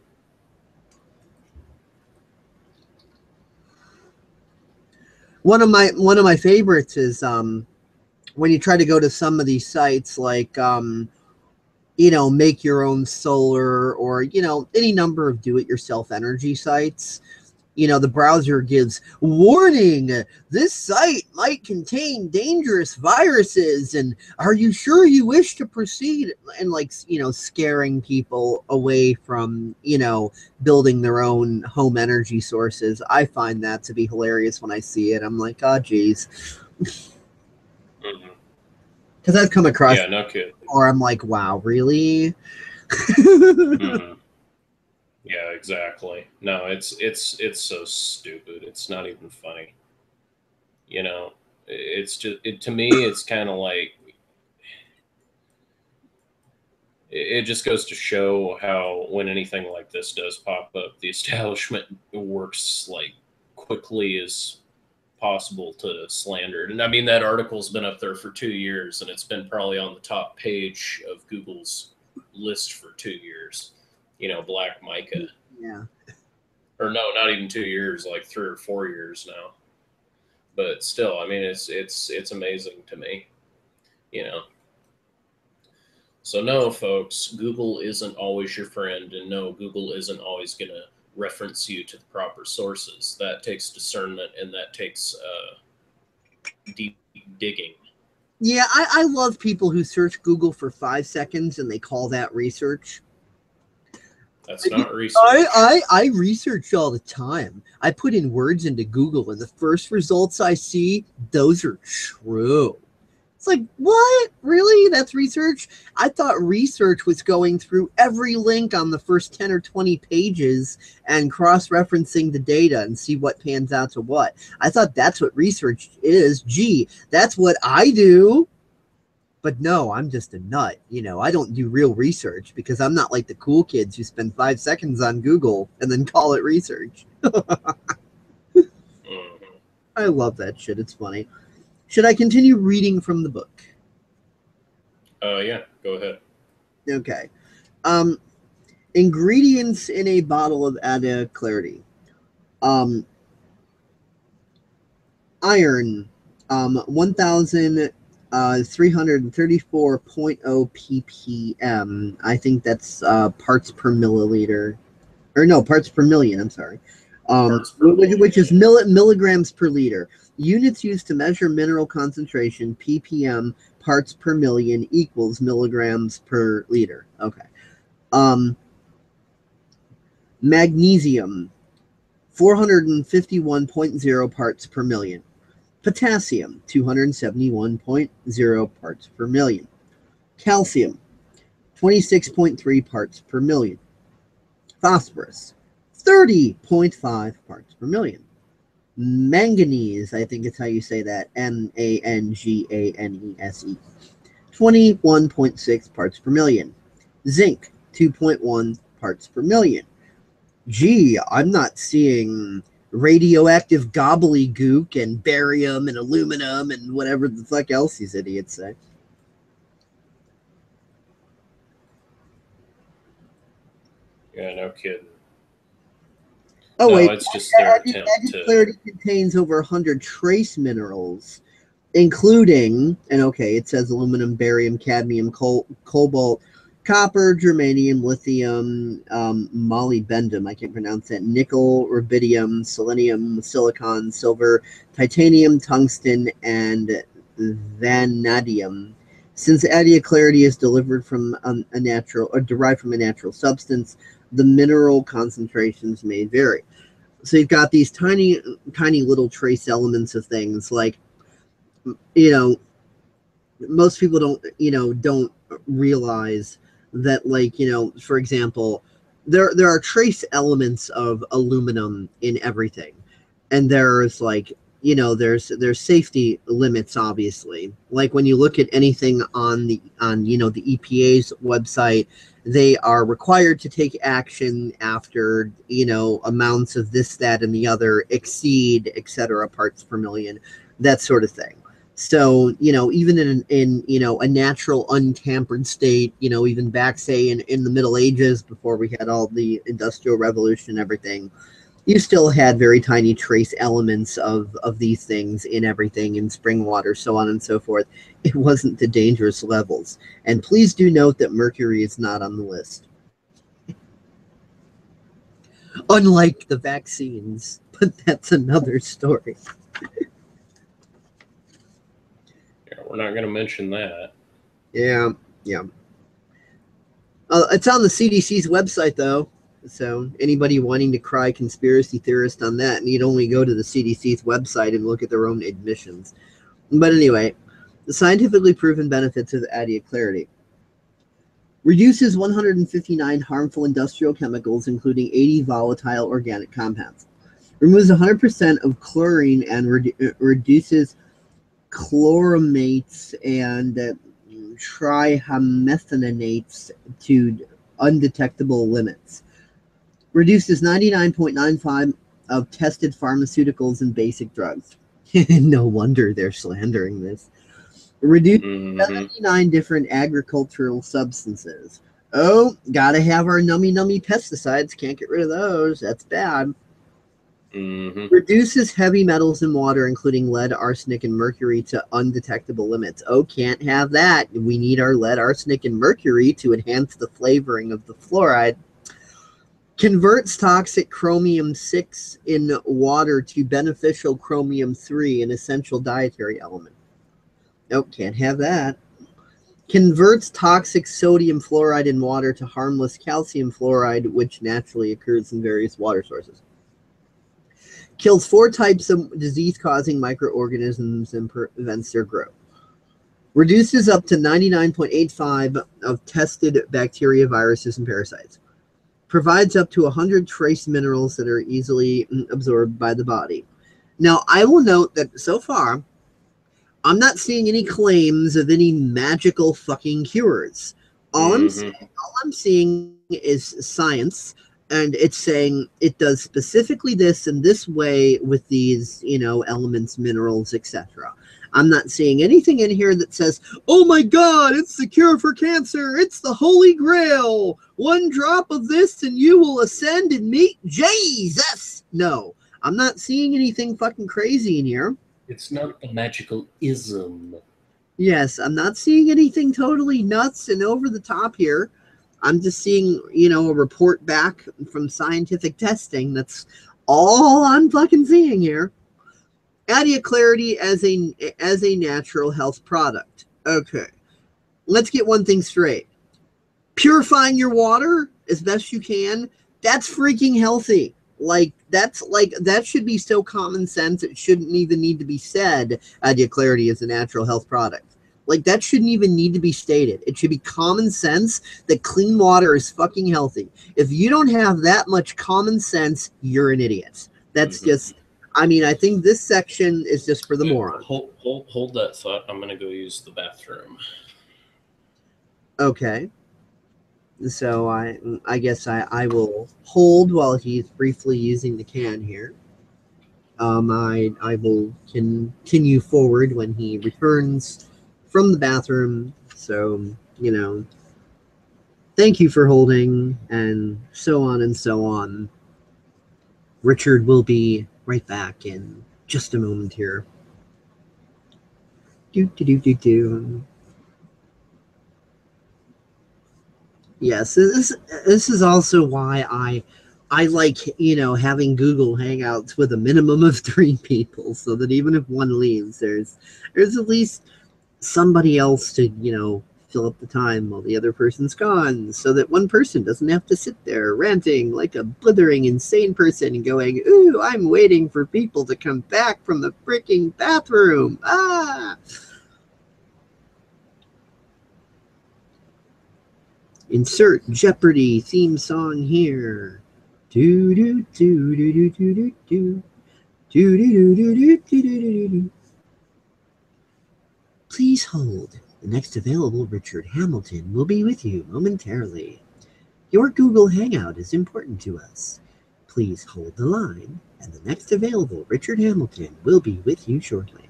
One of my one of my favorites is um, when you try to go to some of these sites like um, you know, make your own solar or you know any number of do-it-yourself energy sites. You know, the browser gives warning, this site might contain dangerous viruses, and are you sure you wish to proceed? And like, you know, scaring people away from, you know, building their own home energy sources. I find that to be hilarious when I see it. I'm like, oh, geez. Mm-hmm. Because I've come across yeah, no kidding. Or I'm like, wow, really? mm-hmm. Yeah, exactly. No, it's it's it's so stupid. It's not even funny. You know, it's just it, to me. It's kind of like it just goes to show how when anything like this does pop up, the establishment works like quickly as possible to slander it. And I mean, that article's been up there for two years, and it's been probably on the top page of Google's list for two years. You know, Black Mica. Yeah. Or no, not even two years, like three or four years now. But still, I mean, it's it's it's amazing to me, you know. So no, folks, Google isn't always your friend, and no, Google isn't always going to reference you to the proper sources. That takes discernment, and that takes uh, deep digging. Yeah, I, I love people who search Google for five seconds and they call that research. That's not research. I, I, I research all the time. I put in words into Google, and the first results I see, those are true. It's like, what? Really? That's research? I thought research was going through every link on the first ten or twenty pages and cross-referencing the data and see what pans out to what. I thought that's what research is. Gee, that's what I do. But no, I'm just a nut. You know, I don't do real research because I'm not like the cool kids who spend five seconds on Google and then call it research. mm-hmm. I love that shit. It's funny. Should I continue reading from the book? Uh, yeah, go ahead. Okay. Um, ingredients in a bottle of Adia Clarity. Um, iron, um, one thousand three hundred thirty-four point zero ppm. I think that's uh, parts per milliliter. Or no, parts per million, I'm sorry. Um, which, which is mill milligrams per liter. Units used to measure mineral concentration, ppm, parts per million equals milligrams per liter. Okay. Um, magnesium, four hundred fifty-one point zero parts per million. Potassium, two hundred seventy-one point zero parts per million. Calcium, twenty-six point three parts per million. Phosphorus, thirty point five parts per million. Manganese, I think it's how you say that, M A N G A N E S E, twenty-one point six parts per million. Zinc, two point one parts per million. Gee, I'm not seeing radioactive gobbledygook and barium and aluminum and whatever the fuck else these idiots say. Yeah, no kidding. Oh, no, wait. It's just their Adia attempt Clarity to... contains over one hundred trace minerals, including, and okay, it says aluminum, barium, cadmium, col cobalt, copper, germanium, lithium, um, molybdenum, I can't pronounce that, nickel, rubidium, selenium, silicon, silver, titanium, tungsten, and vanadium. Since Adia Clarity is delivered from um, a natural, or derived from a natural substance, the mineral concentrations may vary. So you've got these tiny, tiny little trace elements of things like, you know, most people don't, you know, don't realize that, like, you know, for example, there there are trace elements of aluminum in everything, and there's like, you know, there's there's safety limits, obviously. Like when you look at anything on the on you know the E P A's website, they are required to take action after, you know, amounts of this, that, and the other exceed, et cetera, parts per million, that sort of thing. So, you know, even in, in, you know, a natural untampered state, you know, even back, say, in, in the Middle Ages, before we had all the Industrial Revolution and everything, you still had very tiny trace elements of, of these things in everything, in spring water, so on and so forth. It wasn't to dangerous levels. And please do note that mercury is not on the list. Unlike the vaccines, but that's another story. We're not going to mention that. Yeah, yeah. Uh, it's on the C D C's website, though. So anybody wanting to cry conspiracy theorist on that need only go to the C D C's website and look at their own admissions. But anyway, the scientifically proven benefits of Adia Clarity. Reduces one hundred fifty-nine harmful industrial chemicals, including eighty volatile organic compounds. Removes one hundred percent of chlorine and redu- reduces chloramates and uh, trihymethanates to undetectable limits. Reduces ninety-nine point nine five of tested pharmaceuticals and basic drugs. No wonder they're slandering this. Reduces mm-hmm. seventy-nine different agricultural substances. Oh, gotta have our nummy nummy pesticides. Can't get rid of those. That's bad. Mm-hmm. Reduces heavy metals in water, including lead, arsenic, and mercury, to undetectable limits. Oh, can't have that. We need our lead, arsenic, and mercury to enhance the flavoring of the fluoride. Converts toxic chromium six in water to beneficial chromium three, an essential dietary element. Nope, can't have that. Converts toxic sodium fluoride in water to harmless calcium fluoride, which naturally occurs in various water sources. Kills four types of disease-causing microorganisms and prevents their growth. Reduces up to ninety-nine point eight five of tested bacteria, viruses, and parasites. Provides up to one hundred trace minerals that are easily absorbed by the body. Now, I will note that so far, I'm not seeing any claims of any magical fucking cures. All, mm-hmm. I'm, seeing, all I'm seeing is science, and it's saying it does specifically this in this way with these, you know, elements, minerals, et cetera. I'm not seeing anything in here that says, oh my God, it's the cure for cancer. It's the Holy Grail. One drop of this and you will ascend and meet Jesus. No, I'm not seeing anything fucking crazy in here. It's not a magical ism. Yes, I'm not seeing anything totally nuts and over the top here. I'm just seeing, you know, a report back from scientific testing. That's all I'm fucking seeing here. Adia Clarity as a as a natural health product. Okay, let's get one thing straight. Purifying your water as best you can, that's freaking healthy. Like, that's like, that should be so common sense, it shouldn't even need to be said, Adia Clarity is a natural health product. Like, that shouldn't even need to be stated. It should be common sense that clean water is fucking healthy. If you don't have that much common sense, you're an idiot. That's mm-hmm. just, I mean, I think this section is just for the yeah, moron. Hold, hold, hold that thought. I'm going to go use the bathroom. Okay. So I I guess I, I will hold while he's briefly using the can here. Um, I, I will continue forward when he returns from the bathroom. So, you know, thank you for holding, and so on and so on. Richard will be right back in just a moment here. Do, do, do, do, do. Yes, this this is also why I I like, you know, having Google Hangouts with a minimum of three people, so that even if one leaves, there's there's at least somebody else to, you know, fill up the time while the other person's gone, so that one person doesn't have to sit there ranting like a blithering insane person and going, ooh, I'm waiting for people to come back from the freaking bathroom. Ah. Insert Jeopardy theme song here. Do do do do do do do do do do do do do do do. Please hold. The next available Richard Hamilton will be with you momentarily. Your Google Hangout is important to us. Please hold the line, and the next available Richard Hamilton will be with you shortly.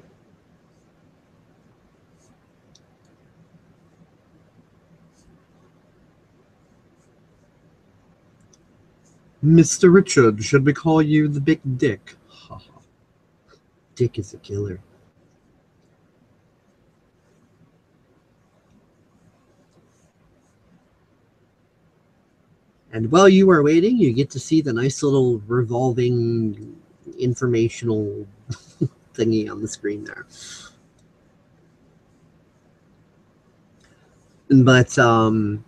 Mister Richard, should we call you the Big Dick? Ha ha. Dick is a killer. And while you are waiting, you get to see the nice little revolving informational thingy on the screen there. But, um,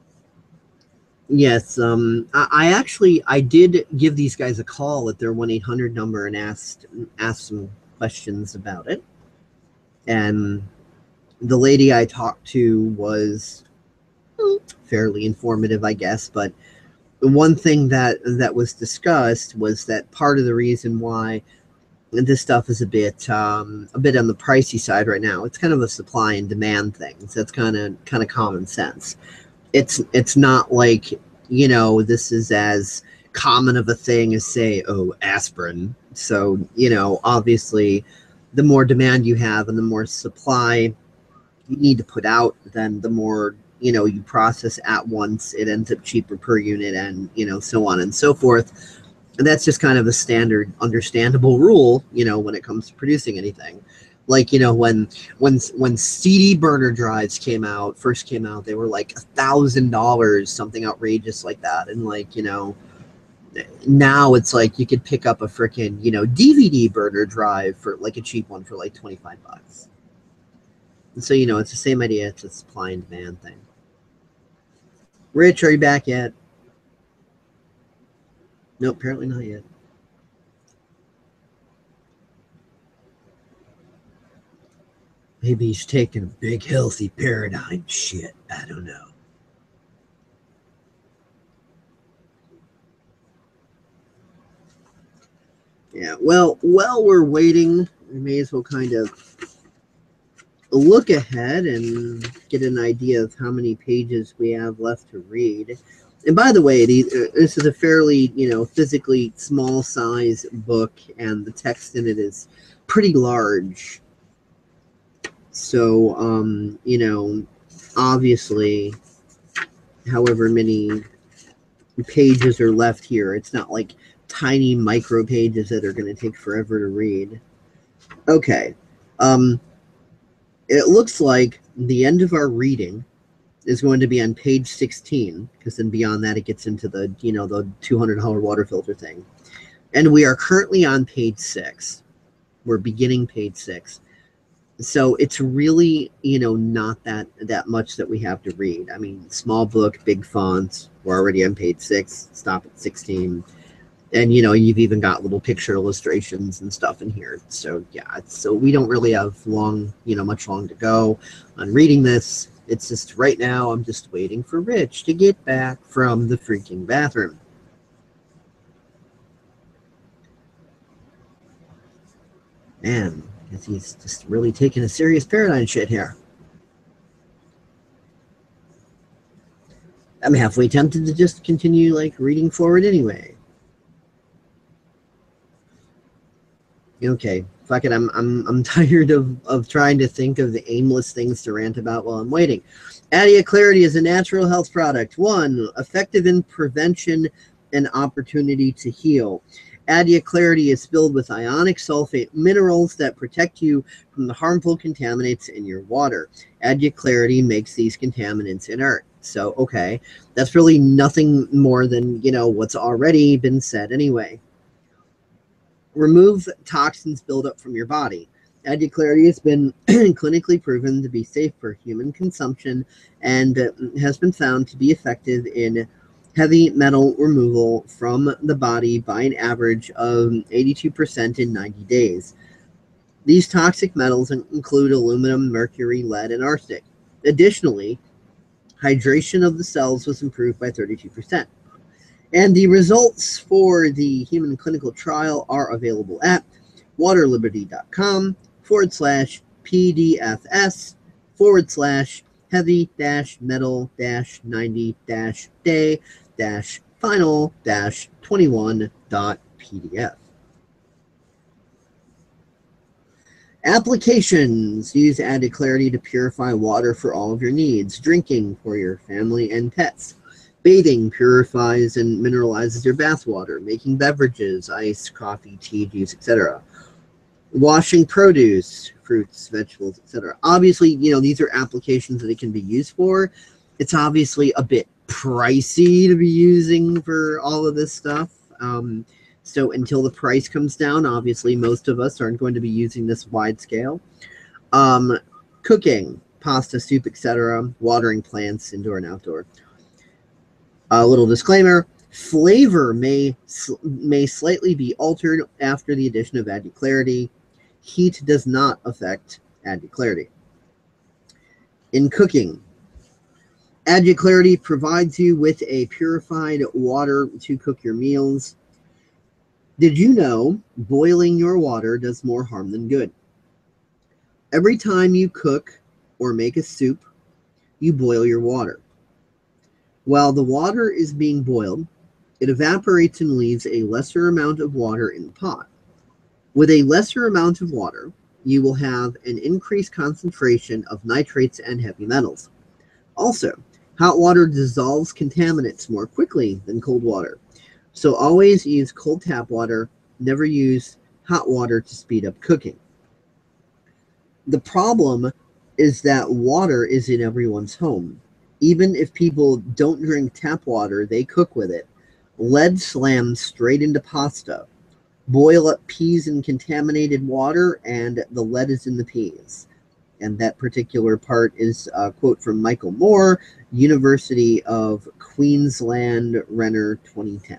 yes, um, I, I actually, I did give these guys a call at their one eight hundred number and asked, asked some questions about it. And the lady I talked to was fairly informative, I guess, but the one thing that that was discussed was that part of the reason why this stuff is a bit um, a bit on the pricey side right now, it's kind of a supply and demand thing. So that's kind of kind of common sense. It's it's not like, you know, this is as common of a thing as, say, oh, aspirin. So, you know, obviously, the more demand you have and the more supply you need to put out, then the more, you know, you process at once, it ends up cheaper per unit, and, you know, so on and so forth. And that's just kind of a standard, understandable rule, you know, when it comes to producing anything. Like, you know, when when when C D burner drives came out, first came out, they were like a thousand dollars, something outrageous like that. And like, you know, now it's like you could pick up a freaking, you know, D V D burner drive for like a cheap one for like twenty-five bucks. And so, you know, it's the same idea. It's a supply and demand thing. Rich, are you back yet? No, apparently not yet. Maybe he's taking a big, healthy paradigm shit. I don't know. Yeah, well, while we're waiting, we may as well kind of look ahead and get an idea of how many pages we have left to read. And by the way, the, uh, this is a fairly, you know, physically small size book, and the text in it is pretty large. So, um, you know, obviously, however many pages are left here, it's not like tiny micro pages that are going to take forever to read. Okay. Um, it looks like the end of our reading is going to be on page sixteen, because then beyond that it gets into the, you know, the two hundred dollar water filter thing. And we are currently on page six. We're beginning page six. So it's really, you know, not that that much that we have to read. I mean, small book, big fonts. We're already on page six. Stop at sixteen. And, you know, you've even got little picture illustrations and stuff in here. So, yeah, it's, so we don't really have long, you know, much long to go on reading this. It's just right now I'm just waiting for Rich to get back from the freaking bathroom. Man, he's just really taking a serious paradigm shit here. I'm halfway tempted to just continue, like, reading forward anyway. Okay, fuck it. I'm I'm I'm tired of of trying to think of the aimless things to rant about while I'm waiting. Adia Clarity is a natural health product. One, effective in prevention and opportunity to heal. Adia Clarity is filled with ionic sulfate minerals that protect you from the harmful contaminants in your water. Adia Clarity makes these contaminants inert. So, okay, that's really nothing more than, you know, what's already been said anyway. Remove toxins buildup from your body. Adia Clarity has been clinically proven to be safe for human consumption and has been found to be effective in heavy metal removal from the body by an average of eighty-two percent in ninety days. These toxic metals include aluminum, mercury, lead, and arsenic. Additionally, Hydration of the cells was improved by thirty-two percent. And the results for the human clinical trial are available at waterliberty.com forward slash PDFS forward slash heavy dash metal dash ninety dash day dash final dash 21 dot pdf. Applications. Use added clarity to purify water for all of your needs. Drinking for your family and pets. Bathing purifies and mineralizes your bath water. Making beverages, ice, coffee, tea, juice, et cetera. Washing produce, fruits, vegetables, et cetera. Obviously, you know, these are applications that it can be used for. It's obviously a bit pricey to be using for all of this stuff. Um, So until the price comes down, obviously most of us aren't going to be using this wide scale. Um, cooking, pasta, soup, et cetera. Watering plants, indoor and outdoor. A little disclaimer, flavor may, may slightly be altered after the addition of added clarity. Heat does not affect added clarity. In cooking, added clarity provides you with a purified water to cook your meals. Did you know boiling your water does more harm than good? Every time you cook or make a soup, you boil your water. While the water is being boiled, it evaporates and leaves a lesser amount of water in the pot. With a lesser amount of water, you will have an increased concentration of nitrates and heavy metals. Also, hot water dissolves contaminants more quickly than cold water. So always use cold tap water, never use hot water to speed up cooking. The problem is that water is in everyone's home. Even if people don't drink tap water, they cook with it. Lead slams straight into pasta. Boil up peas in contaminated water, and the lead is in the peas. And that particular part is a quote from Michael Moore, University of Queensland, Renner, twenty ten.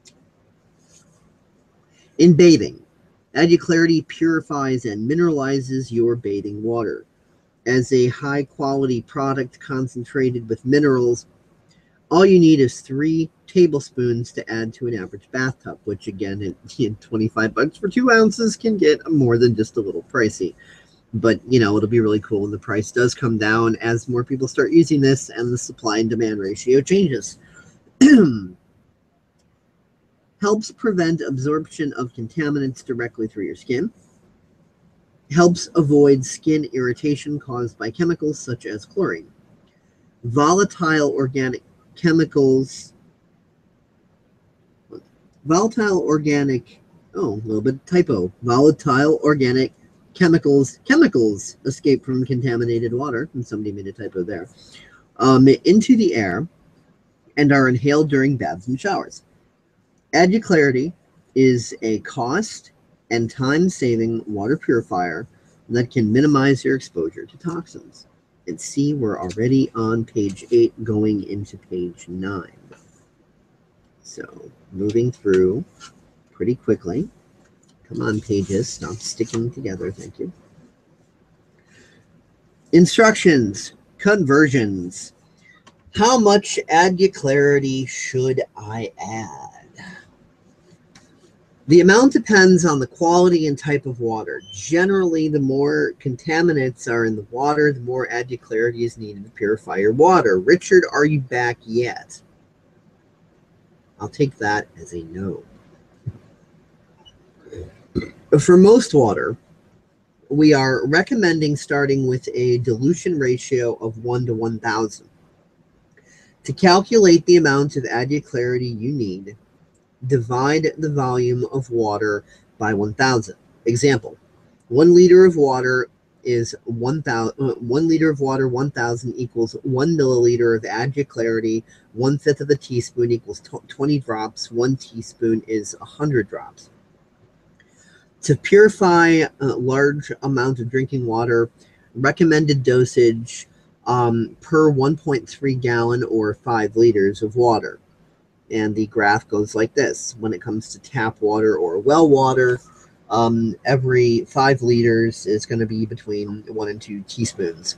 In bathing, added clarity purifies and mineralizes your bathing water. As a high-quality product concentrated with minerals, all you need is three tablespoons to add to an average bathtub, which again, at twenty-five bucks for two ounces can get more than just a little pricey. But, you know, it'll be really cool when the price does come down as more people start using this and the supply and demand ratio changes. Helps prevent absorption of contaminants directly through your skin. Helps avoid skin irritation caused by chemicals such as chlorine. Volatile organic chemicals. Volatile organic, oh, a little bit typo. Volatile organic chemicals, chemicals escape from contaminated water, and somebody made a typo there, um, into the air and are inhaled during baths and showers. Added clarity is a cost and time-saving water purifier that can minimize your exposure to toxins. And see, we're already on page eight, going into page nine. So, moving through pretty quickly. Come on, pages, stop sticking together, thank you. Instructions, conversions. How much added clarity should I add? The amount depends on the quality and type of water. Generally, the more contaminants are in the water, the more added clarity is needed to purify your water. Richard, are you back yet? I'll take that as a no. For most water, we are recommending starting with a dilution ratio of one to one thousand. To calculate the amount of added clarity you need, divide the volume of water by one thousand. Example, one liter of water is one thousand, uh, one liter of water, one thousand equals one milliliter of added clarity. One fifth of a teaspoon equals twenty drops. One teaspoon is one hundred drops. To purify a large amount of drinking water, recommended dosage um, per one point three gallon or five liters of water. And the graph goes like this. When it comes to tap water or well water, um, every five liters is going to be between one and two teaspoons.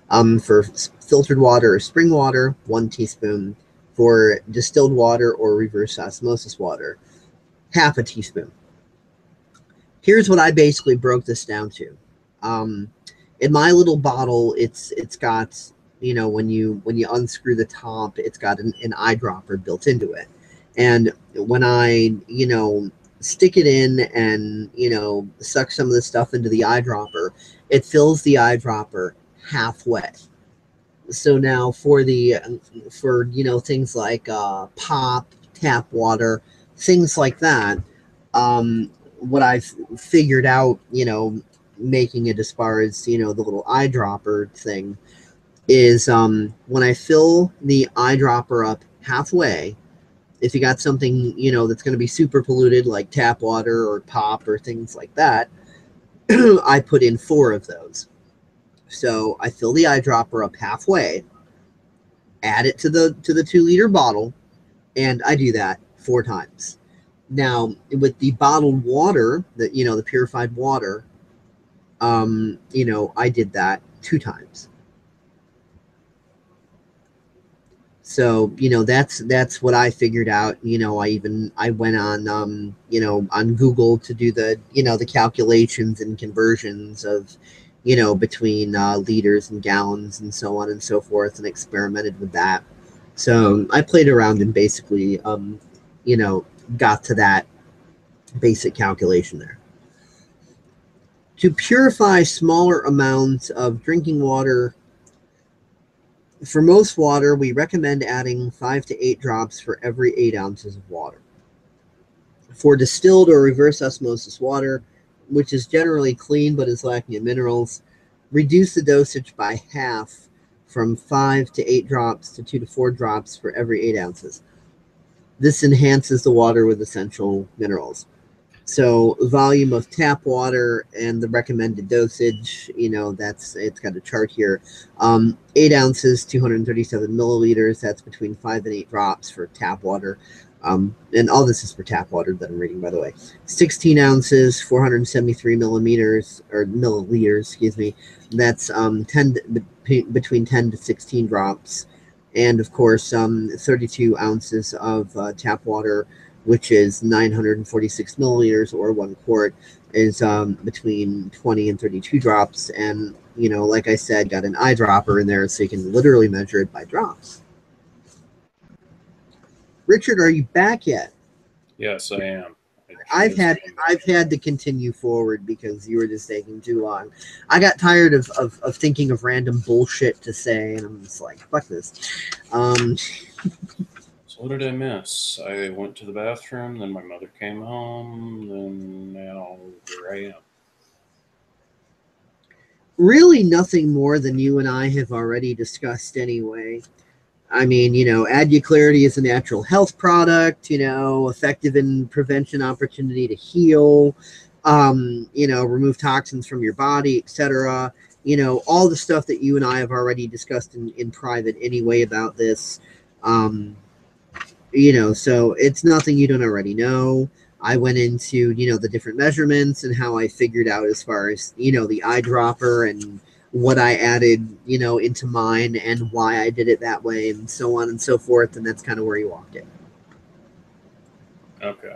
Um, for filtered water or spring water, one teaspoon. For distilled water or reverse osmosis water, half a teaspoon. Here's what I basically broke this down to. Um, in my little bottle, it's it's got, you know, when you when you unscrew the top, it's got an, an eyedropper built into it. And when I, you know, stick it in and, you know, suck some of the stuff into the eyedropper, it fills the eyedropper halfway. So now for the for you know things like uh, pop, tap water, things like that, um, what I've figured out, you know, making it as far as, you know, the little eyedropper thing is, um, when I fill the eyedropper up halfway, if you got something, you know, that's going to be super polluted like tap water or pop or things like that, I put in four of those. So I fill the eyedropper up halfway, add it to the to the two liter bottle, and I do that four times. Now with the bottled water, that you know the purified water, um, you know I did that two times. So you know that's that's what I figured out. You know I even I went on um, you know on Google to do the you know the calculations and conversions of you know, between uh, liters and gallons and so on and so forth, and experimented with that. So I played around and basically, um, you know, got to that basic calculation there. To purify smaller amounts of drinking water, for most water, we recommend adding five to eight drops for every eight ounces of water. For distilled or reverse osmosis water, which is generally clean but is lacking in minerals, reduce the dosage by half, from five to eight drops to two to four drops for every eight ounces. This enhances the water with essential minerals. So volume of tap water and the recommended dosage, you know, that's, it's got a chart here. Um, eight ounces, two hundred thirty-seven milliliters. That's between five and eight drops for tap water. Um, and all this is for tap water that I'm reading, by the way. sixteen ounces, four hundred seventy-three millimeters, or milliliters, excuse me. That's um, ten between ten to sixteen drops. And of course, um, thirty-two ounces of uh, tap water, which is nine hundred forty-six milliliters or one quart, is um, between twenty and thirty-two drops. And, you know, like I said, got an eyedropper in there so you can literally measure it by drops. Richard, are you back yet? Yes, I am. I've had I've had to continue forward because you were just taking too long. I got tired of, of, of thinking of random bullshit to say, and I'm just like, fuck this. Um, so what did I miss? I went to the bathroom, then my mother came home, then now here I am. Really nothing more than you and I have already discussed anyway. I mean, you know, Clarity is a natural health product, you know, effective in prevention, opportunity to heal, um, you know, remove toxins from your body, et cetera. You know, all the stuff that you and I have already discussed in, in private anyway about this. Um, you know, so it's nothing you don't already know. I went into, you know, the different measurements and how I figured out as far as, you know, the eyedropper and what I added, you know, into mine and why I did it that way and so on and so forth. And that's kind of where you walk in. Okay.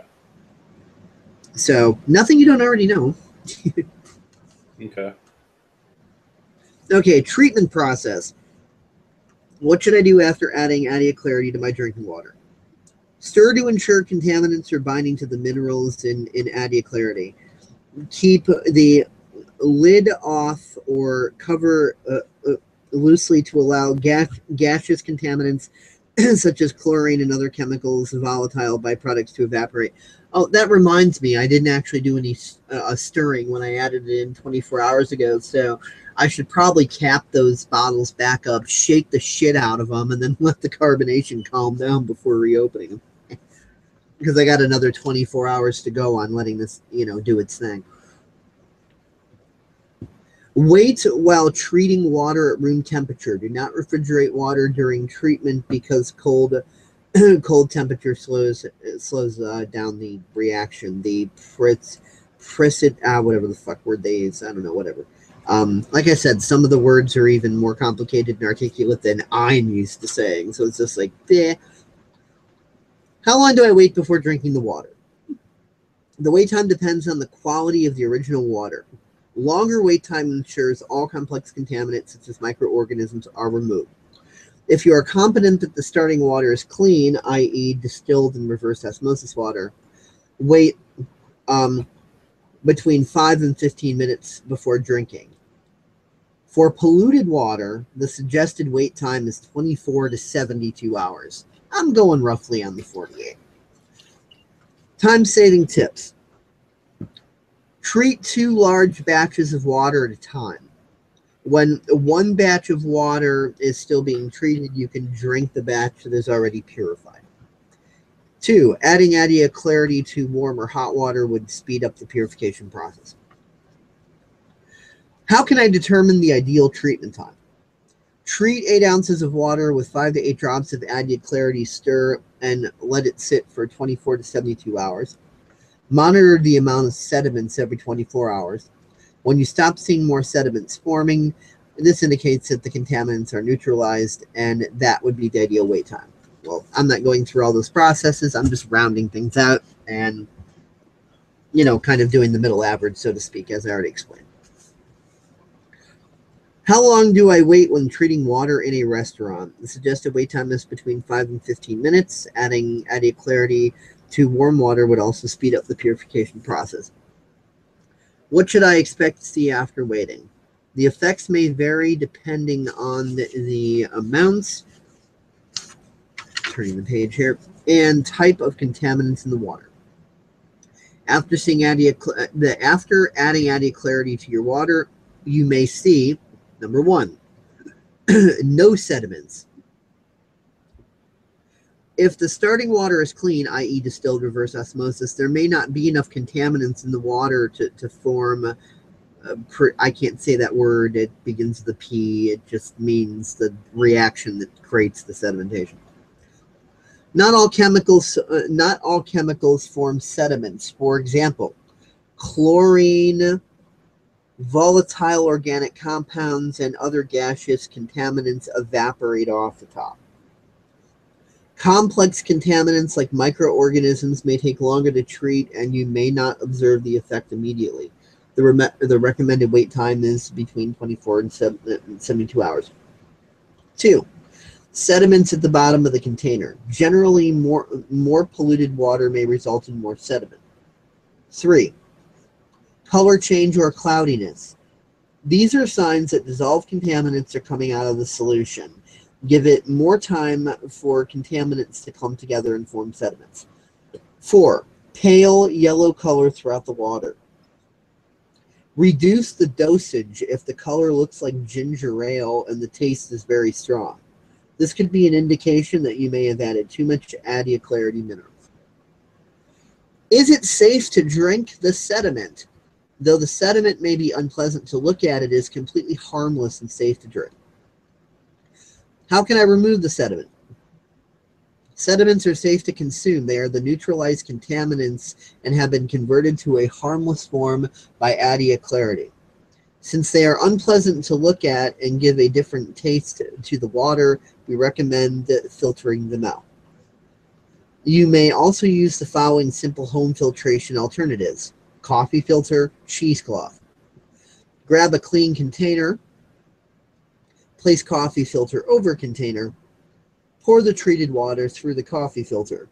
So nothing you don't already know. Okay. Okay, treatment process. What should I do after adding Adia Clarity to my drinking water? Stir to ensure contaminants are binding to the minerals in, in Adia Clarity. Keep the lid off or cover uh, uh, loosely to allow gas, gaseous contaminants such as chlorine and other chemicals, volatile byproducts to evaporate. Oh, that reminds me, I didn't actually do any uh, stirring when I added it in twenty-four hours ago, so I should probably cap those bottles back up, shake the shit out of them, and then let the carbonation calm down before reopening them. Because I got another twenty-four hours to go on letting this, you know, do its thing. Wait while treating water at room temperature. Do not refrigerate water during treatment because cold cold temperature slows slows uh, down the reaction. The Precid, ah, whatever the fuck word they use. I don't know, whatever. Um, like I said, some of the words are even more complicated and articulate than I'm used to saying. So it's just like, bleh. How long do I wait before drinking the water? The wait time depends on the quality of the original water. Longer wait time ensures all complex contaminants such as microorganisms are removed. If you are confident that the starting water is clean, that is distilled and reverse osmosis water, wait um, between five and fifteen minutes before drinking. For polluted water, the suggested wait time is twenty-four to seventy-two hours. I'm going roughly on the forty-eight. Time-saving tips. Treat two large batches of water at a time. When one batch of water is still being treated, you can drink the batch that is already purified. Two, adding added clarity to warm or hot water would speed up the purification process. How can I determine the ideal treatment time? Treat eight ounces of water with five to eight drops of added clarity, stir, and let it sit for twenty-four to seventy-two hours. Monitor the amount of sediments every twenty-four hours. When you stop seeing more sediments forming, this indicates that the contaminants are neutralized, and that would be the ideal wait time. Well, I'm not going through all those processes. I'm just rounding things out and, you know, kind of doing the middle average, so to speak, as I already explained. How long do I wait when treating water in a restaurant? The suggested wait time is between five and fifteen minutes. Adding added clarity to warm water would also speed up the purification process. What should I expect to see after waiting? The effects may vary depending on the, the amounts, turning the page here, and type of contaminants in the water. After seeing added, the after adding added clarity to your water, you may see, number one, no sediments. If the starting water is clean, that is distilled reverse osmosis, there may not be enough contaminants in the water to, to form, uh, per, I can't say that word, it begins with a P, it just means the reaction that creates the sedimentation. Not all chemicals, uh, not all chemicals form sediments. For example, chlorine, volatile organic compounds, and other gaseous contaminants evaporate off the top. Complex contaminants like microorganisms may take longer to treat, and you may not observe the effect immediately. The, re the recommended wait time is between twenty-four and seventy-two hours. Two, sediments at the bottom of the container. Generally, more, more polluted water may result in more sediment. Three, color change or cloudiness. These are signs that dissolved contaminants are coming out of the solution. Give it more time for contaminants to come together and form sediments. Four, pale yellow color throughout the water. Reduce the dosage if the color looks like ginger ale and the taste is very strong. This could be an indication that you may have added too much added clarity minerals. Is it safe to drink the sediment? Though the sediment may be unpleasant to look at, it is completely harmless and safe to drink. How can I remove the sediment? Sediments are safe to consume. They are the neutralized contaminants and have been converted to a harmless form by adding clarity. Since they are unpleasant to look at and give a different taste to the water, we recommend filtering them out. You may also use the following simple home filtration alternatives: coffee filter, cheesecloth. Grab a clean container, place coffee filter over container, pour the treated water through the coffee filter.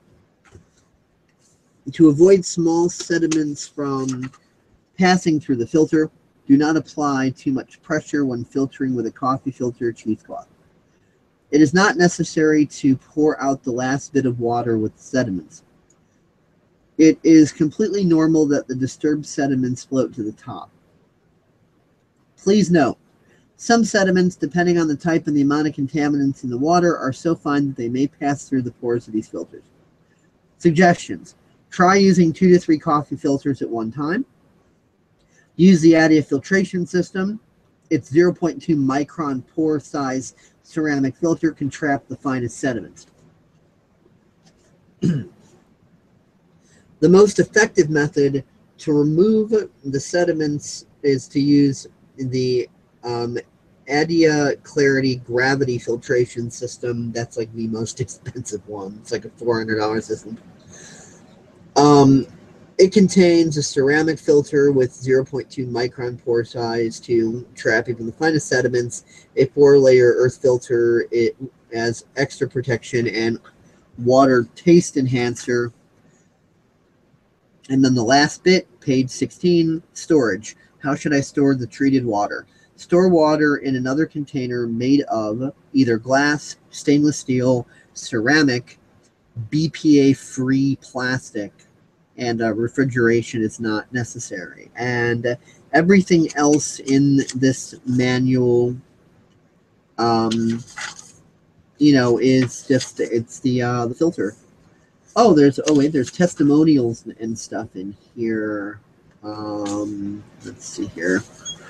To avoid small sediments from passing through the filter, do not apply too much pressure when filtering with a coffee filter or cheesecloth. It is not necessary to pour out the last bit of water with the sediments. It is completely normal that the disturbed sediments float to the top. Please note, some sediments, depending on the type and the amount of contaminants in the water, are so fine that they may pass through the pores of these filters. Suggestions: try using two to three coffee filters at one time. Use the additive filtration system. Its zero point two micron pore size ceramic filter can trap the finest sediments. The most effective method to remove the sediments is to use the um, Adia Clarity gravity filtration system. That's like the most expensive one. It's like a four hundred dollars system. Um, it contains a ceramic filter with zero point two micron pore size to trap even the finest sediments, a four-layer earth filter it as extra protection, and water taste enhancer. And then the last bit, page sixteen, storage. How should I store the treated water? Store water in another container made of either glass, stainless steel, ceramic, B P A-free plastic, and uh, refrigeration is not necessary. And uh, everything else in this manual, um, you know, is just, it's the uh, the filter. Oh, there's, oh wait, there's testimonials and stuff in here. Um, let's see here.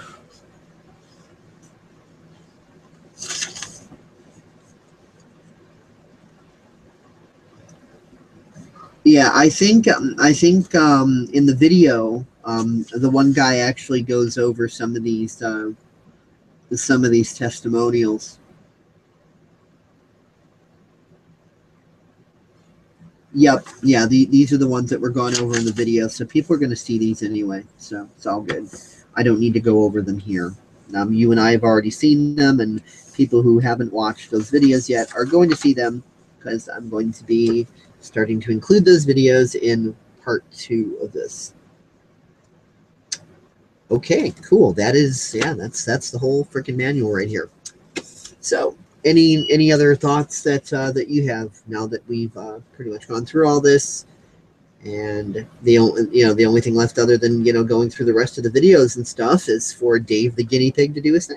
Yeah, I think um, I think um, in the video, um, the one guy actually goes over some of these uh, some of these testimonials. Yep, yeah, the, these are the ones that we're going over in the video, so people are going to see these anyway, so it's all good. I don't need to go over them here. Um, you and I have already seen them, and people who haven't watched those videos yet are going to see them, because I'm going to be starting to include those videos in part two of this. Okay, cool. That is, yeah, that's that's the whole freaking manual right here. So, any any other thoughts that uh, that you have now that we've uh, pretty much gone through all this, and the only you know the only thing left other than you know going through the rest of the videos and stuff is for Dave the guinea pig to do his thing.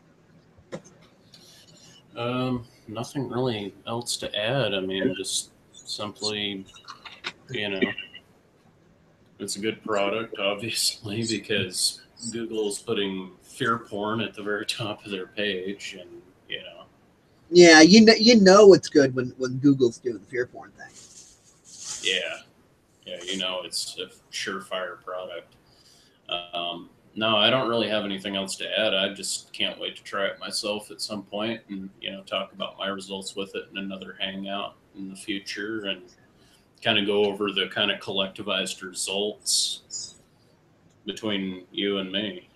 Um, nothing really else to add. I mean, just simply, you know, it's a good product, obviously, because Google is putting fear porn at the very top of their page, and you know. Yeah, you know, you know it's good when when Google's doing the fear porn thing. Yeah, yeah, you know it's a surefire product. Um, no, I don't really have anything else to add. I just can't wait to try it myself at some point, and you know, talk about my results with it in another hangout in the future, and kind of go over the kind of collectivized results between you and me.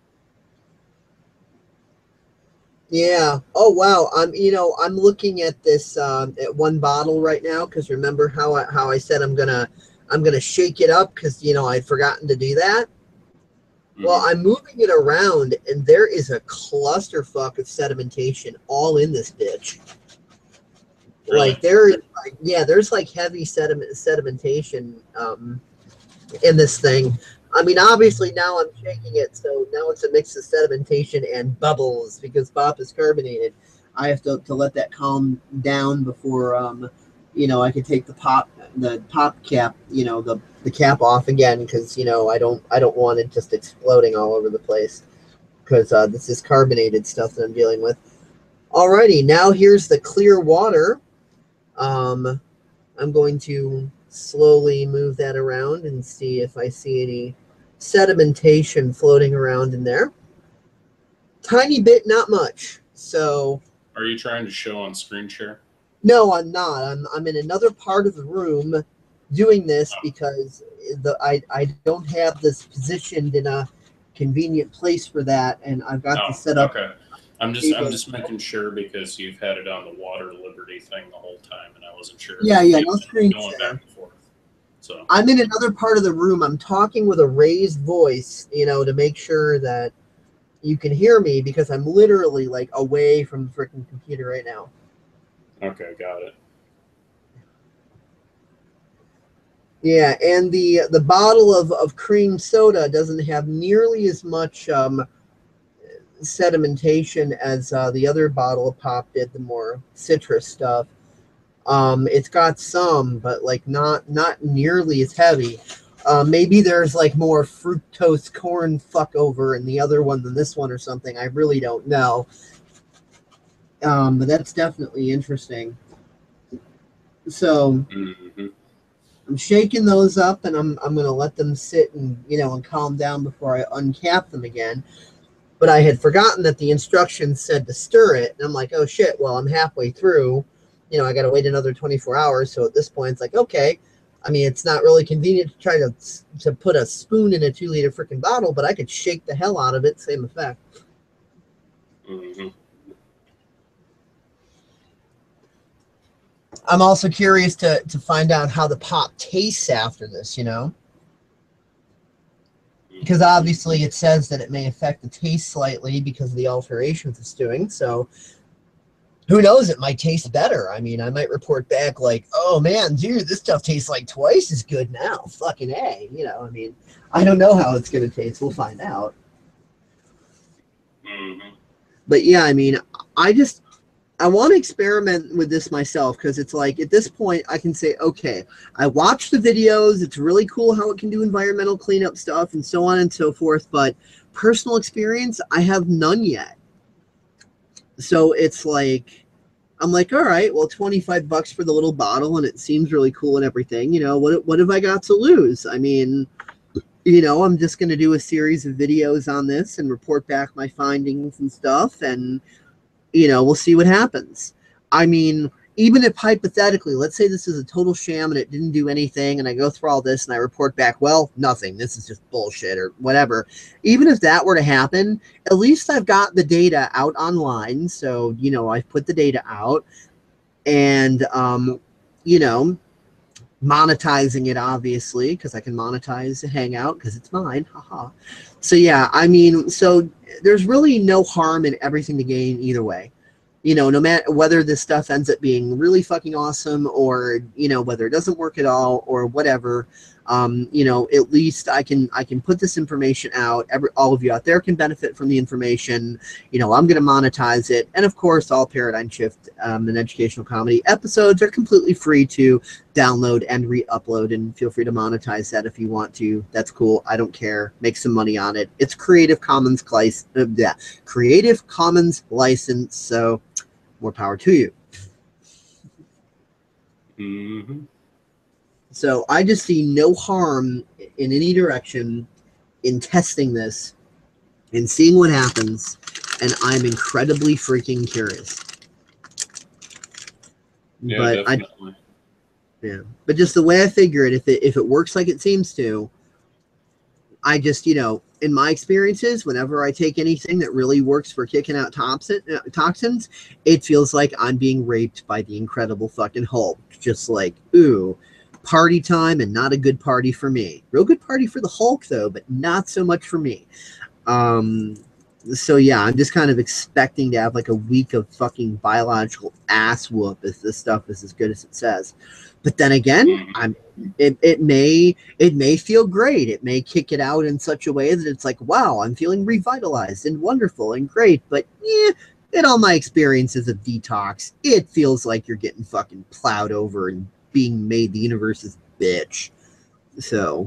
Yeah. Oh wow. I'm you know I'm looking at this um, at one bottle right now because remember how I, how I said I'm gonna I'm gonna shake it up because you know I'd forgotten to do that. Mm-hmm. Well, I'm moving it around and there is a clusterfuck of sedimentation all in this bitch. Really? Like there is like yeah, there's like heavy sediment sedimentation um, in this thing. I mean, obviously now I'm shaking it, so now it's a mix of sedimentation and bubbles because pop is carbonated. I have to, to let that calm down before, um, you know, I can take the pop the pop cap, you know, the, the cap off again because you know I don't I don't want it just exploding all over the place because uh, this is carbonated stuff that I'm dealing with. Alrighty, now here's the clear water. Um, I'm going to slowly move that around and see if I see any sedimentation floating around in there. Tiny bit, not much. So, are you trying to show on screen share? No, I'm not. I'm I'm in another part of the room doing this oh. because the I I don't have this positioned in a convenient place for that, and I've got oh, to set up. Okay. I'm just I'm just making sure because you've had it on the water liberty thing the whole time, and I wasn't sure. Yeah, yeah, no screen going share. Back and forth. So I'm in another part of the room. I'm talking with a raised voice, you know, to make sure that you can hear me because I'm literally like away from the freaking computer right now. Okay, got it. Yeah, and the the bottle of, of cream soda doesn't have nearly as much um, sedimentation as uh, the other bottle of pop did, the more citrus stuff. Um, it's got some, but like not not nearly as heavy. Uh, maybe there's like more fructose corn fuck over in the other one than this one or something. I really don't know. Um, but that's definitely interesting. So mm-hmm. I'm shaking those up, and I'm I'm gonna let them sit and you know and calm down before I uncap them again. But I had forgotten that the instructions said to stir it, and I'm like, oh shit! Well, I'm halfway through. You know, I got to wait another twenty-four hours. So at this point, it's like, okay. I mean, it's not really convenient to try to to put a spoon in a two liter freaking bottle, but I could shake the hell out of it, same effect. Mm-hmm. I'm also curious to to find out how the pop tastes after this, you know, because obviously it says that it may affect the taste slightly because of the alterations it's doing. So who knows? It might taste better. I mean, I might report back like, oh man, dude, this stuff tastes like twice as good now. Fucking A, you know. I mean, I don't know how it's gonna taste. We'll find out. Mm-hmm. But yeah, I mean, I just I want to experiment with this myself because it's like at this point I can say, okay, I watched the videos. It's really cool how it can do environmental cleanup stuff and so on and so forth. But personal experience, I have none yet. So it's like, I'm like, all right, well, twenty-five bucks for the little bottle, and it seems really cool and everything. You know, what what have I got to lose? I mean, you know, I'm just going to do a series of videos on this and report back my findings and stuff, and you know, we'll see what happens. I mean, even if hypothetically, let's say this is a total sham and it didn't do anything, and I go through all this and I report back, well, nothing. This is just bullshit or whatever. Even if that were to happen, at least I've got the data out online. So, you know, I've put the data out and, um, you know, monetizing it, obviously, because I can monetize Hangout because it's mine. Haha. So, yeah, I mean, so there's really no harm in everything to gain either way. You know, no matter whether this stuff ends up being really fucking awesome or, you know, whether it doesn't work at all or whatever, um, you know, at least I can I can put this information out. Every, all of you out there can benefit from the information. You know, I'm going to monetize it. And, of course, all Paradigm Shift um, and Educational Comedy episodes are completely free to download and re-upload, and feel free to monetize that if you want to. That's cool. I don't care. Make some money on it. It's Creative Commons, uh, yeah, Creative Commons license, so more power to you. Mm-hmm. So I just see no harm in any direction in testing this and seeing what happens, and I'm incredibly freaking curious. Yeah, but definitely. I, yeah, but just the way I figure it, if it if it works like it seems to, I just, you know, in my experiences, whenever I take anything that really works for kicking out toxin, uh, toxins, it feels like I'm being raped by the Incredible fucking Hulk. Just like, ooh, party time and not a good party for me. Real good party for the Hulk, though, but not so much for me. Um, so, yeah, I'm just kind of expecting to have like a week of fucking biological ass whoop if this stuff is as good as it says. But then again, Mm-hmm. I'm it, it may it may feel great. It may kick it out in such a way that it's like, wow, I'm feeling revitalized and wonderful and great. But yeah, in all my experiences of detox, it feels like you're getting fucking plowed over and being made the universe's bitch. So,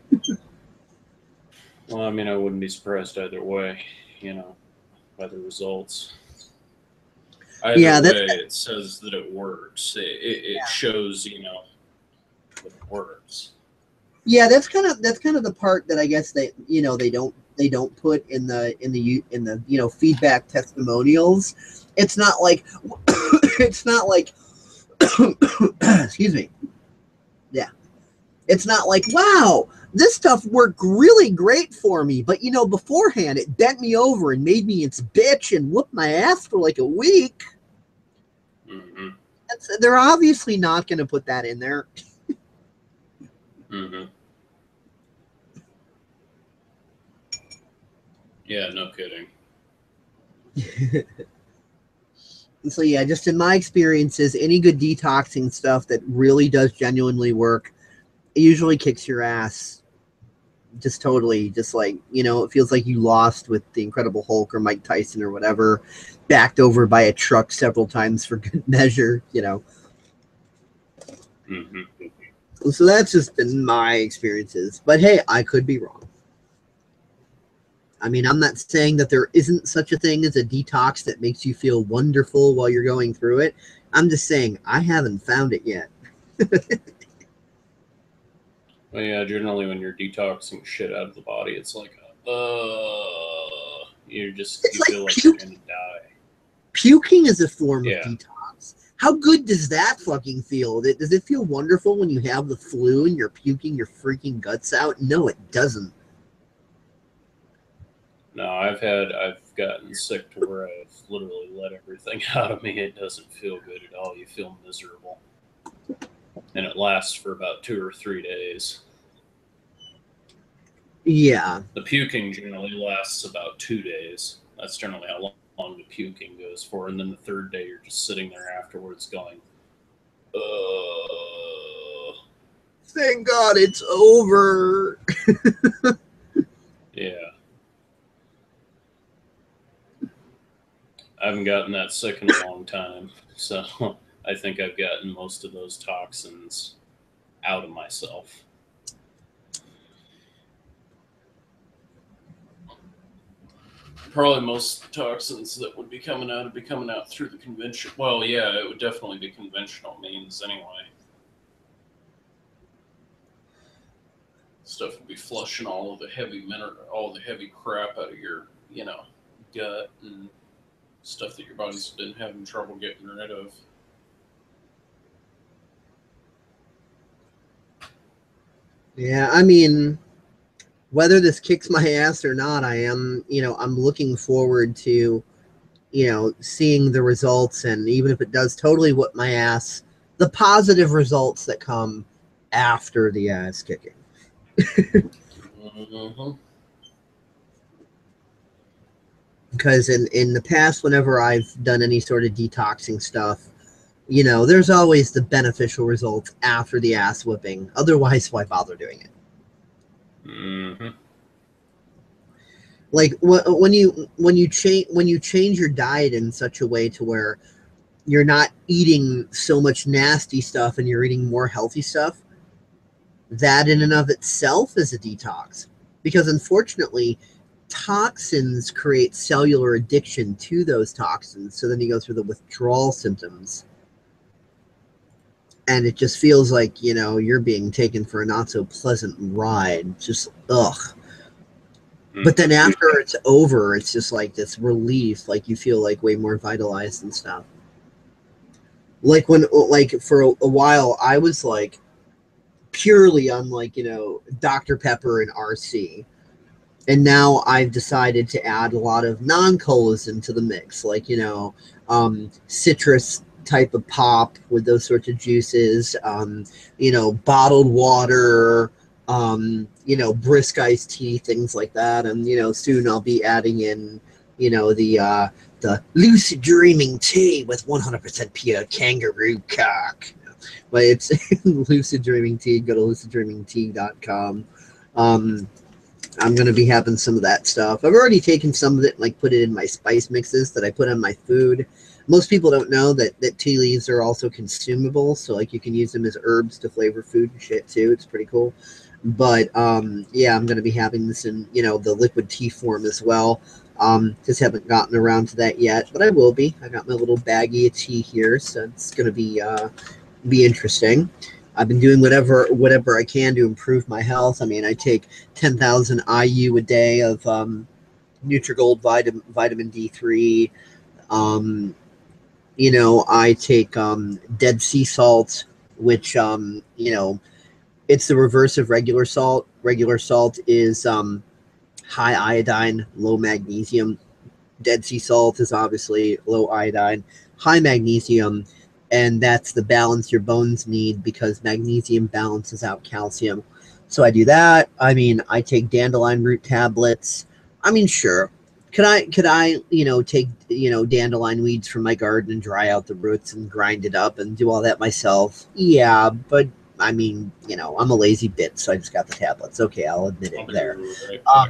Well, I mean, I wouldn't be surprised either way, you know, by the results. Either yeah, that's, way, it says that it works. It, it, it yeah. shows, you know, that it works. Yeah, that's kind of that's kind of the part that I guess they you know they don't they don't put in the in the in the you know feedback testimonials. It's not like it's not like excuse me. Yeah. It's not like, wow, this stuff worked really great for me, but you know beforehand it bent me over and made me its bitch and whooped my ass for like a week. Mm-hmm. That's, they're obviously not going to put that in there. Mm-hmm. Yeah, no kidding. So yeah, just in my experiences, any good detoxing stuff that really does genuinely work, it usually kicks your ass. Just totally, just like, you know, it feels like you lost with the Incredible Hulk or Mike Tyson or whatever, backed over by a truck several times for good measure, you know. Mm-hmm. So that's just been my experiences. But hey, I could be wrong. I mean, I'm not saying that there isn't such a thing as a detox that makes you feel wonderful while you're going through it. I'm just saying I haven't found it yet. Well, yeah, generally when you're detoxing shit out of the body, it's like, uh, you just It's you like feel like puke. you're gonna die. Puking is a form Yeah. of detox. How good does that fucking feel? Does it feel wonderful when you have the flu and you're puking your freaking guts out? No, it doesn't. No, I've had I've gotten sick to where I've literally let everything out of me. It doesn't feel good at all. You feel miserable, and it lasts for about two or three days. Yeah. The puking generally lasts about two days. That's generally how long, long the puking goes for. And then the third day, you're just sitting there afterwards going, uh. Thank God it's over. Yeah. I haven't gotten that sick in a long time. So I think I've gotten most of those toxins out of myself. Probably most toxins that would be coming out would be coming out through the convention. Well, yeah, it would definitely be conventional means anyway. Stuff would be flushing all of the heavy mineral, all the heavy crap out of your, you know, gut and stuff that your body's been having trouble getting rid of. Yeah, I mean, whether this kicks my ass or not, I am, you know, I'm looking forward to, you know, seeing the results, and even if it does totally whip my ass, the positive results that come after the ass kicking. Mm-hmm. Because in, in the past, whenever I've done any sort of detoxing stuff, you know, there's always the beneficial results after the ass whipping. Otherwise, why bother doing it? Mm-hmm. Like when you when you change when you change your diet in such a way to where you're not eating so much nasty stuff and you're eating more healthy stuff, that in and of itself is a detox. Because unfortunately, toxins create cellular addiction to those toxins. So then you go through the withdrawal symptoms. And it just feels like, you know, you're being taken for a not so pleasant ride. Just, ugh. But then after it's over, it's just like this relief. Like you feel like way more vitalized and stuff. Like when, like for a, a while, I was like purely on like, you know, Doctor Pepper and R C. And now I've decided to add a lot of non-colas into the mix, like, you know, um, citrus type of pop with those sorts of juices, um, you know, bottled water, um, you know, brisk iced tea, things like that. And, you know, soon I'll be adding in, you know, the uh, the lucid dreaming tea with one hundred percent pure kangaroo cock. But it's lucid dreaming tea. Go to lucid dreaming tea dot com. Um, I'm going to be having some of that stuff. I've already taken some of it and like put it in my spice mixes that I put on my food. Most people don't know that, that tea leaves are also consumable. So like you can use them as herbs to flavor food and shit too. It's pretty cool. But um, yeah, I'm going to be having this in, you know, the liquid tea form as well. Um, just haven't gotten around to that yet, but I will be. I got my little baggie of tea here. So it's going to be, uh, be interesting. I've been doing whatever whatever I can to improve my health. I mean, I take ten thousand I U a day of um, Nutrigold vitamin vitamin D three. Um, you know, I take um, Dead Sea salt, which um, you know, it's the reverse of regular salt. Regular salt is um, high iodine, low magnesium. Dead Sea salt is obviously low iodine, high magnesium, and that's the balance your bones need because magnesium balances out calcium. So I do that. I mean, I take dandelion root tablets. I mean, sure. Could I could I, you know, take, you know, dandelion weeds from my garden and dry out the roots and grind it up and do all that myself? Yeah, but I mean, you know, I'm a lazy bitch, so I just got the tablets. Okay, I'll admit it there. Right um,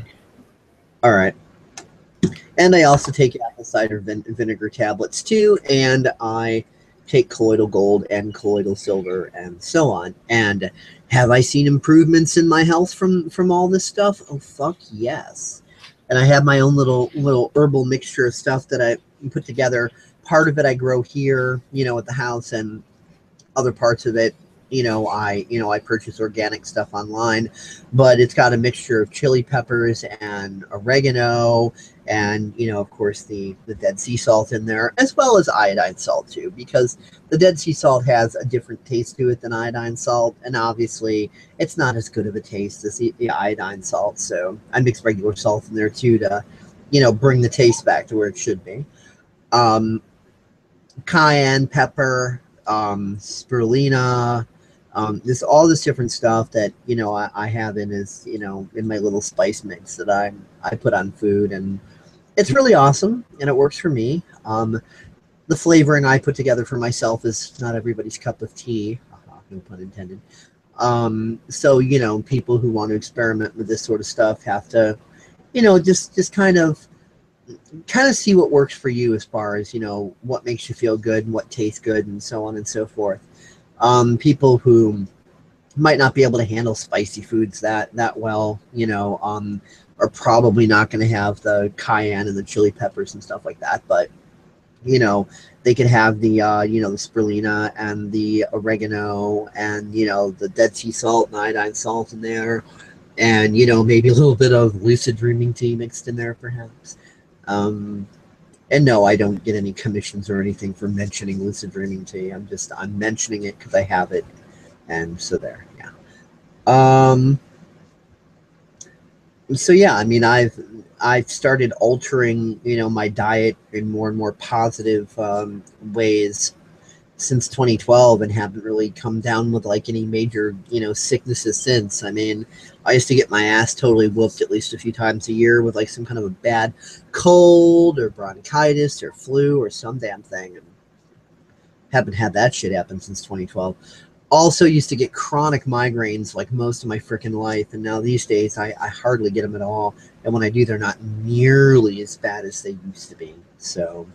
all right. And I also take apple cider vin- vinegar tablets too, and I take colloidal gold and colloidal silver and so on. And have I seen improvements in my health from from all this stuff? Oh fuck yes. And I have my own little little herbal mixture of stuff that I put together. Part of it I grow here, you know, at the house, and other parts of it, you know, I, you know, I purchase organic stuff online, but it's got a mixture of chili peppers and oregano and, you know, of course the, the Dead Sea salt in there, as well as iodine salt too, because the Dead Sea salt has a different taste to it than iodine salt. And obviously it's not as good of a taste as the, the iodine salt. So I mix regular salt in there too, to, you know, bring the taste back to where it should be. Um, cayenne pepper, um, spirulina, um, this all this different stuff that, you know, I, I have in is, you know, in my little spice mix that I I put on food, and it's really awesome and it works for me. Um, the flavoring I put together for myself is not everybody's cup of tea, uh, no pun intended. Um, so, you know, people who want to experiment with this sort of stuff have to, you know, just just kind of kind of see what works for you as far as, you know, what makes you feel good and what tastes good and so on and so forth. Um, people who might not be able to handle spicy foods that that well, you know, um, are probably not going to have the cayenne and the chili peppers and stuff like that. But, you know, they could have the, uh, you know, the spirulina and the oregano and, you know, the Dead Sea salt and iodine salt in there. And, you know, maybe a little bit of lucid dreaming tea mixed in there, perhaps. Um, and no, I don't get any commissions or anything for mentioning lucid dreaming tea. I'm just, I'm mentioning it because I have it. And so there, yeah. Um, so yeah, I mean, I've, I've started altering, you know, my diet in more and more positive um, ways since twenty twelve, and haven't really come down with like any major, you know, sicknesses since. I mean, I used to get my ass totally whooped at least a few times a year with like some kind of a bad cold or bronchitis or flu or some damn thing. And haven't had that shit happen since twenty twelve. Also used to get chronic migraines like most of my freaking life. And now these days I, I hardly get them at all. And when I do, they're not nearly as bad as they used to be. So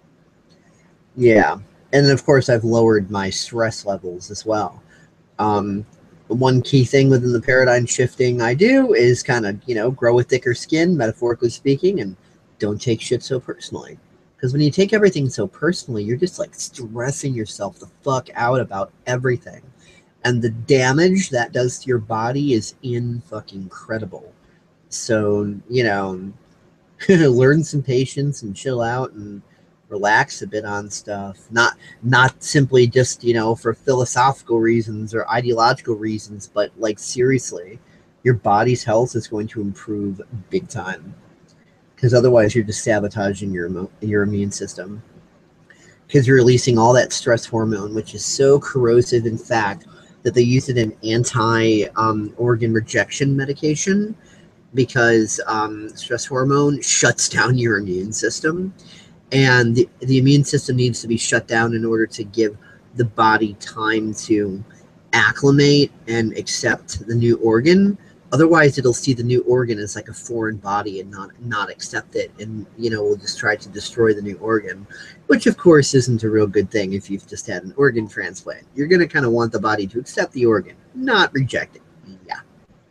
yeah. And then, of course, I've lowered my stress levels as well. Um, one key thing within the paradigm shifting I do is kind of, you know, grow a thicker skin, metaphorically speaking, and don't take shit so personally. Because when you take everything so personally, you're just like stressing yourself the fuck out about everything. And the damage that does to your body is in fucking incredible. So, you know, learn some patience and chill out and relax a bit on stuff, not not simply just, you know, for philosophical reasons or ideological reasons, but like seriously, your body's health is going to improve big time, because otherwise you're just sabotaging your your immune system, because you're releasing all that stress hormone, which is so corrosive, in fact, that they use it in anti um, organ rejection medication, because um, stress hormone shuts down your immune system. And the, the immune system needs to be shut down in order to give the body time to acclimate and accept the new organ. Otherwise, it'll see the new organ as like a foreign body and not not accept it, and, you know, will just try to destroy the new organ, which of course isn't a real good thing if you've just had an organ transplant. You're going to kind of want the body to accept the organ, not reject it. Yeah.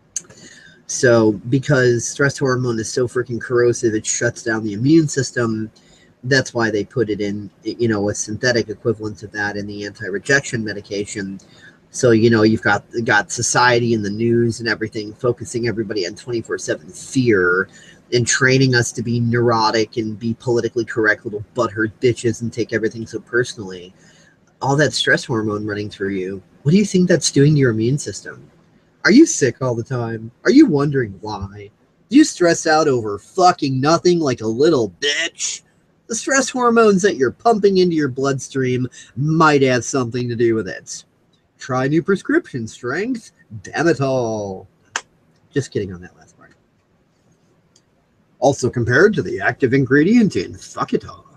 So because stress hormone is so freaking corrosive, it shuts down the immune system. That's why they put it in, you know, a synthetic equivalent of that in the anti-rejection medication. So, you know, you've got got society and the news and everything focusing everybody on twenty-four seven fear and training us to be neurotic and be politically correct little butthurt bitches and take everything so personally. All that stress hormone running through you, what do you think that's doing to your immune system? Are you sick all the time? Are you wondering why? Do you stress out over fucking nothing like a little bitch? The stress hormones that you're pumping into your bloodstream might have something to do with it. Try new prescription strength. Damn it all. Just kidding on that last part. Also compared to the active ingredient in fuck it all.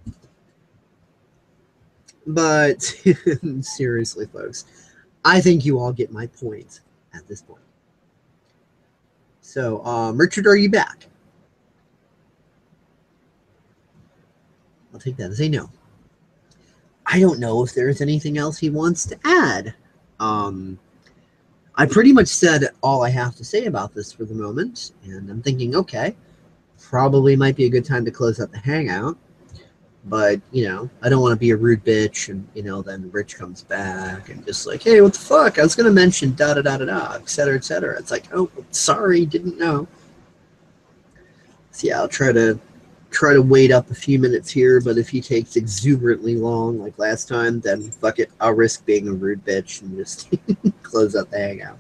But seriously, folks, I think you all get my point at this point. So, um, Richard, are you back? I'll take that as a no. I don't know if there's anything else he wants to add. Um, I pretty much said all I have to say about this for the moment, and I'm thinking, okay, probably might be a good time to close out the hangout. But, you know, I don't want to be a rude bitch, and, you know, then Rich comes back and just like, hey, what the fuck? I was going to mention da-da-da-da-da, et cetera, et cetera. It's like, oh, sorry, didn't know. So, yeah, I'll try to try to wait up a few minutes here, but if he takes exuberantly long like last time, then fuck it, I'll risk being a rude bitch and just close out the hangout.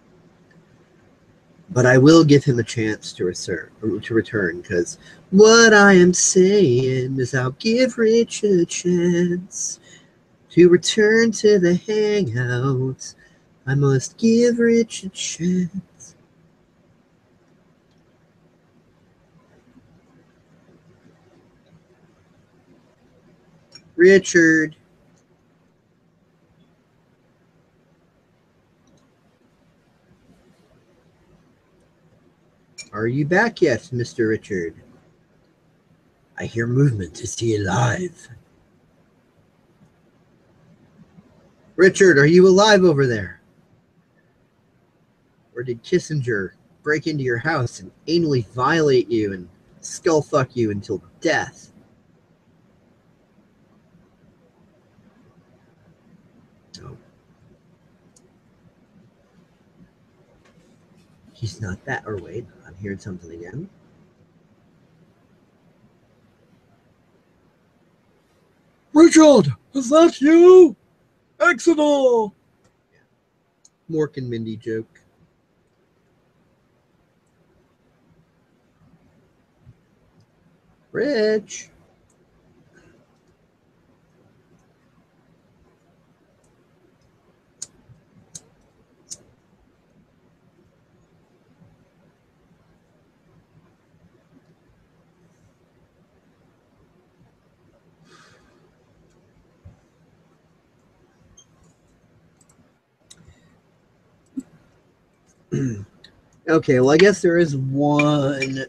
But I will give him a chance to return, to return, because what I am saying is I'll give Rich a chance to return to the hangout. I must give Rich a chance. Richard. Are you back yet, Mister Richard? I hear movement. Is he alive? Richard, are you alive over there? Or did Kissinger break into your house and anally violate you and skull fuck you until death? No. He's not that. Or wait, I'm hearing something again. Richard, is that you? Exeter! Mork and Mindy joke. Rich. Okay, well, I guess there is one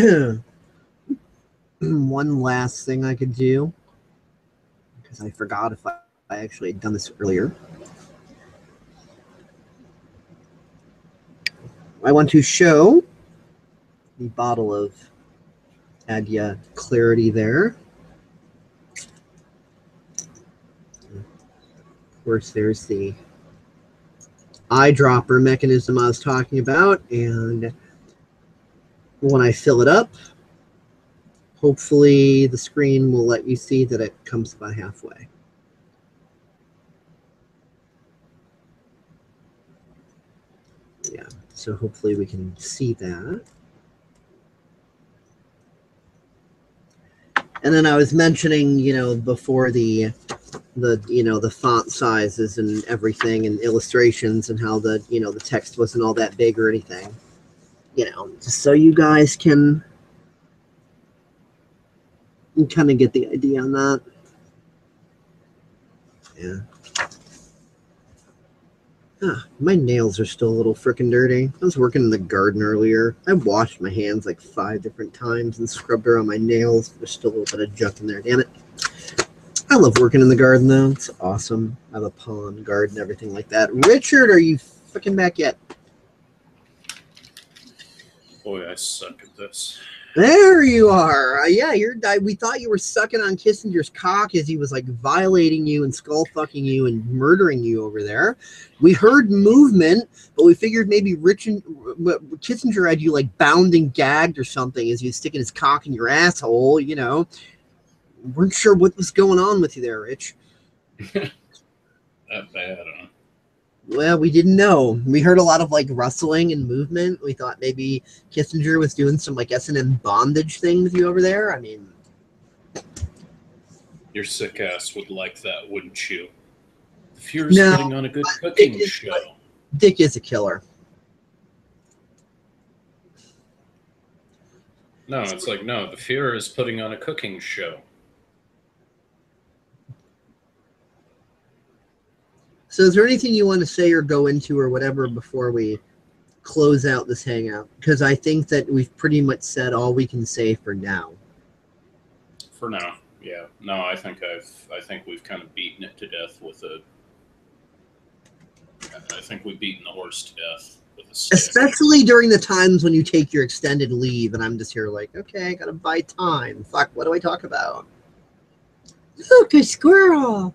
one last thing I could do, because I forgot if I, I actually had done this earlier. I want to show the bottle of add ya clarity there. Of course, there's the eyedropper mechanism I was talking about, and when I fill it up, hopefully the screen will let you see that it comes about halfway. Yeah, so hopefully we can see that. And then I was mentioning, you know, before the the you know the font sizes and everything and illustrations and how the you know the text wasn't all that big or anything, you know, just so you guys can kind of get the idea on that. Yeah. Ah, my nails are still a little freaking dirty. I was working in the garden earlier. I washed my hands like five different times and scrubbed around my nails. There's still a little bit of junk in there. Damn it. I love working in the garden, though. It's awesome. I have a pond, garden, everything like that. Richard, are you freaking back yet? Boy, I suck at this. There you are. Uh, yeah, you're. I, we thought you were sucking on Kissinger's cock as he was like violating you and skull fucking you and murdering you over there. We heard movement, but we figured maybe Rich and uh, Kissinger had you like bound and gagged or something as he was sticking his cock in your asshole. You know, weren't sure what was going on with you there, Rich. That bad, huh? Well, we didn't know. We heard a lot of like rustling and movement. We thought maybe Kissinger was doing some like S and M bondage thing with you over there. I mean, your sick ass would like that, wouldn't you? The Fuhrer's no, putting on a good cooking Dick is, show. Dick is a killer. No, it's like, no, the Fuhrer is putting on a cooking show. So is there anything you want to say or go into or whatever before we close out this hangout? Because I think that we've pretty much said all we can say for now. For now, yeah. No, I think I've I think we've kind of beaten it to death with a I think we've beaten the horse to death with a stick. Especially during the times when you take your extended leave and I'm just here like, okay, I gotta buy time. Fuck, what do I talk about? Look, a squirrel.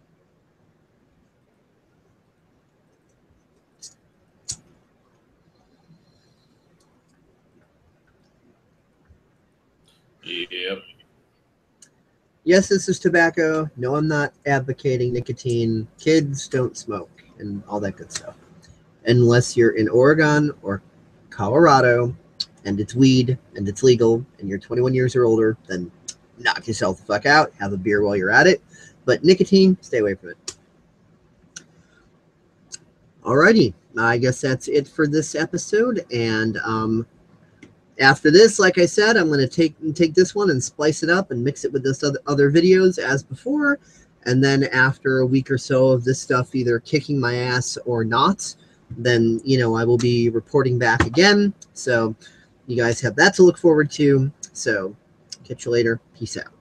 Yep. Yes, this is tobacco. No, I'm not advocating nicotine. Kids don't smoke and all that good stuff. Unless you're in Oregon or Colorado and it's weed and it's legal and you're twenty-one years or older, then knock yourself the fuck out. Have a beer while you're at it. But nicotine, stay away from it. Alrighty. I guess that's it for this episode. And um, after this, like I said, I'm going to take take this one and splice it up and mix it with this other, other videos as before. And then after a week or so of this stuff either kicking my ass or not, then, you know, I will be reporting back again. So you guys have that to look forward to. So catch you later. Peace out.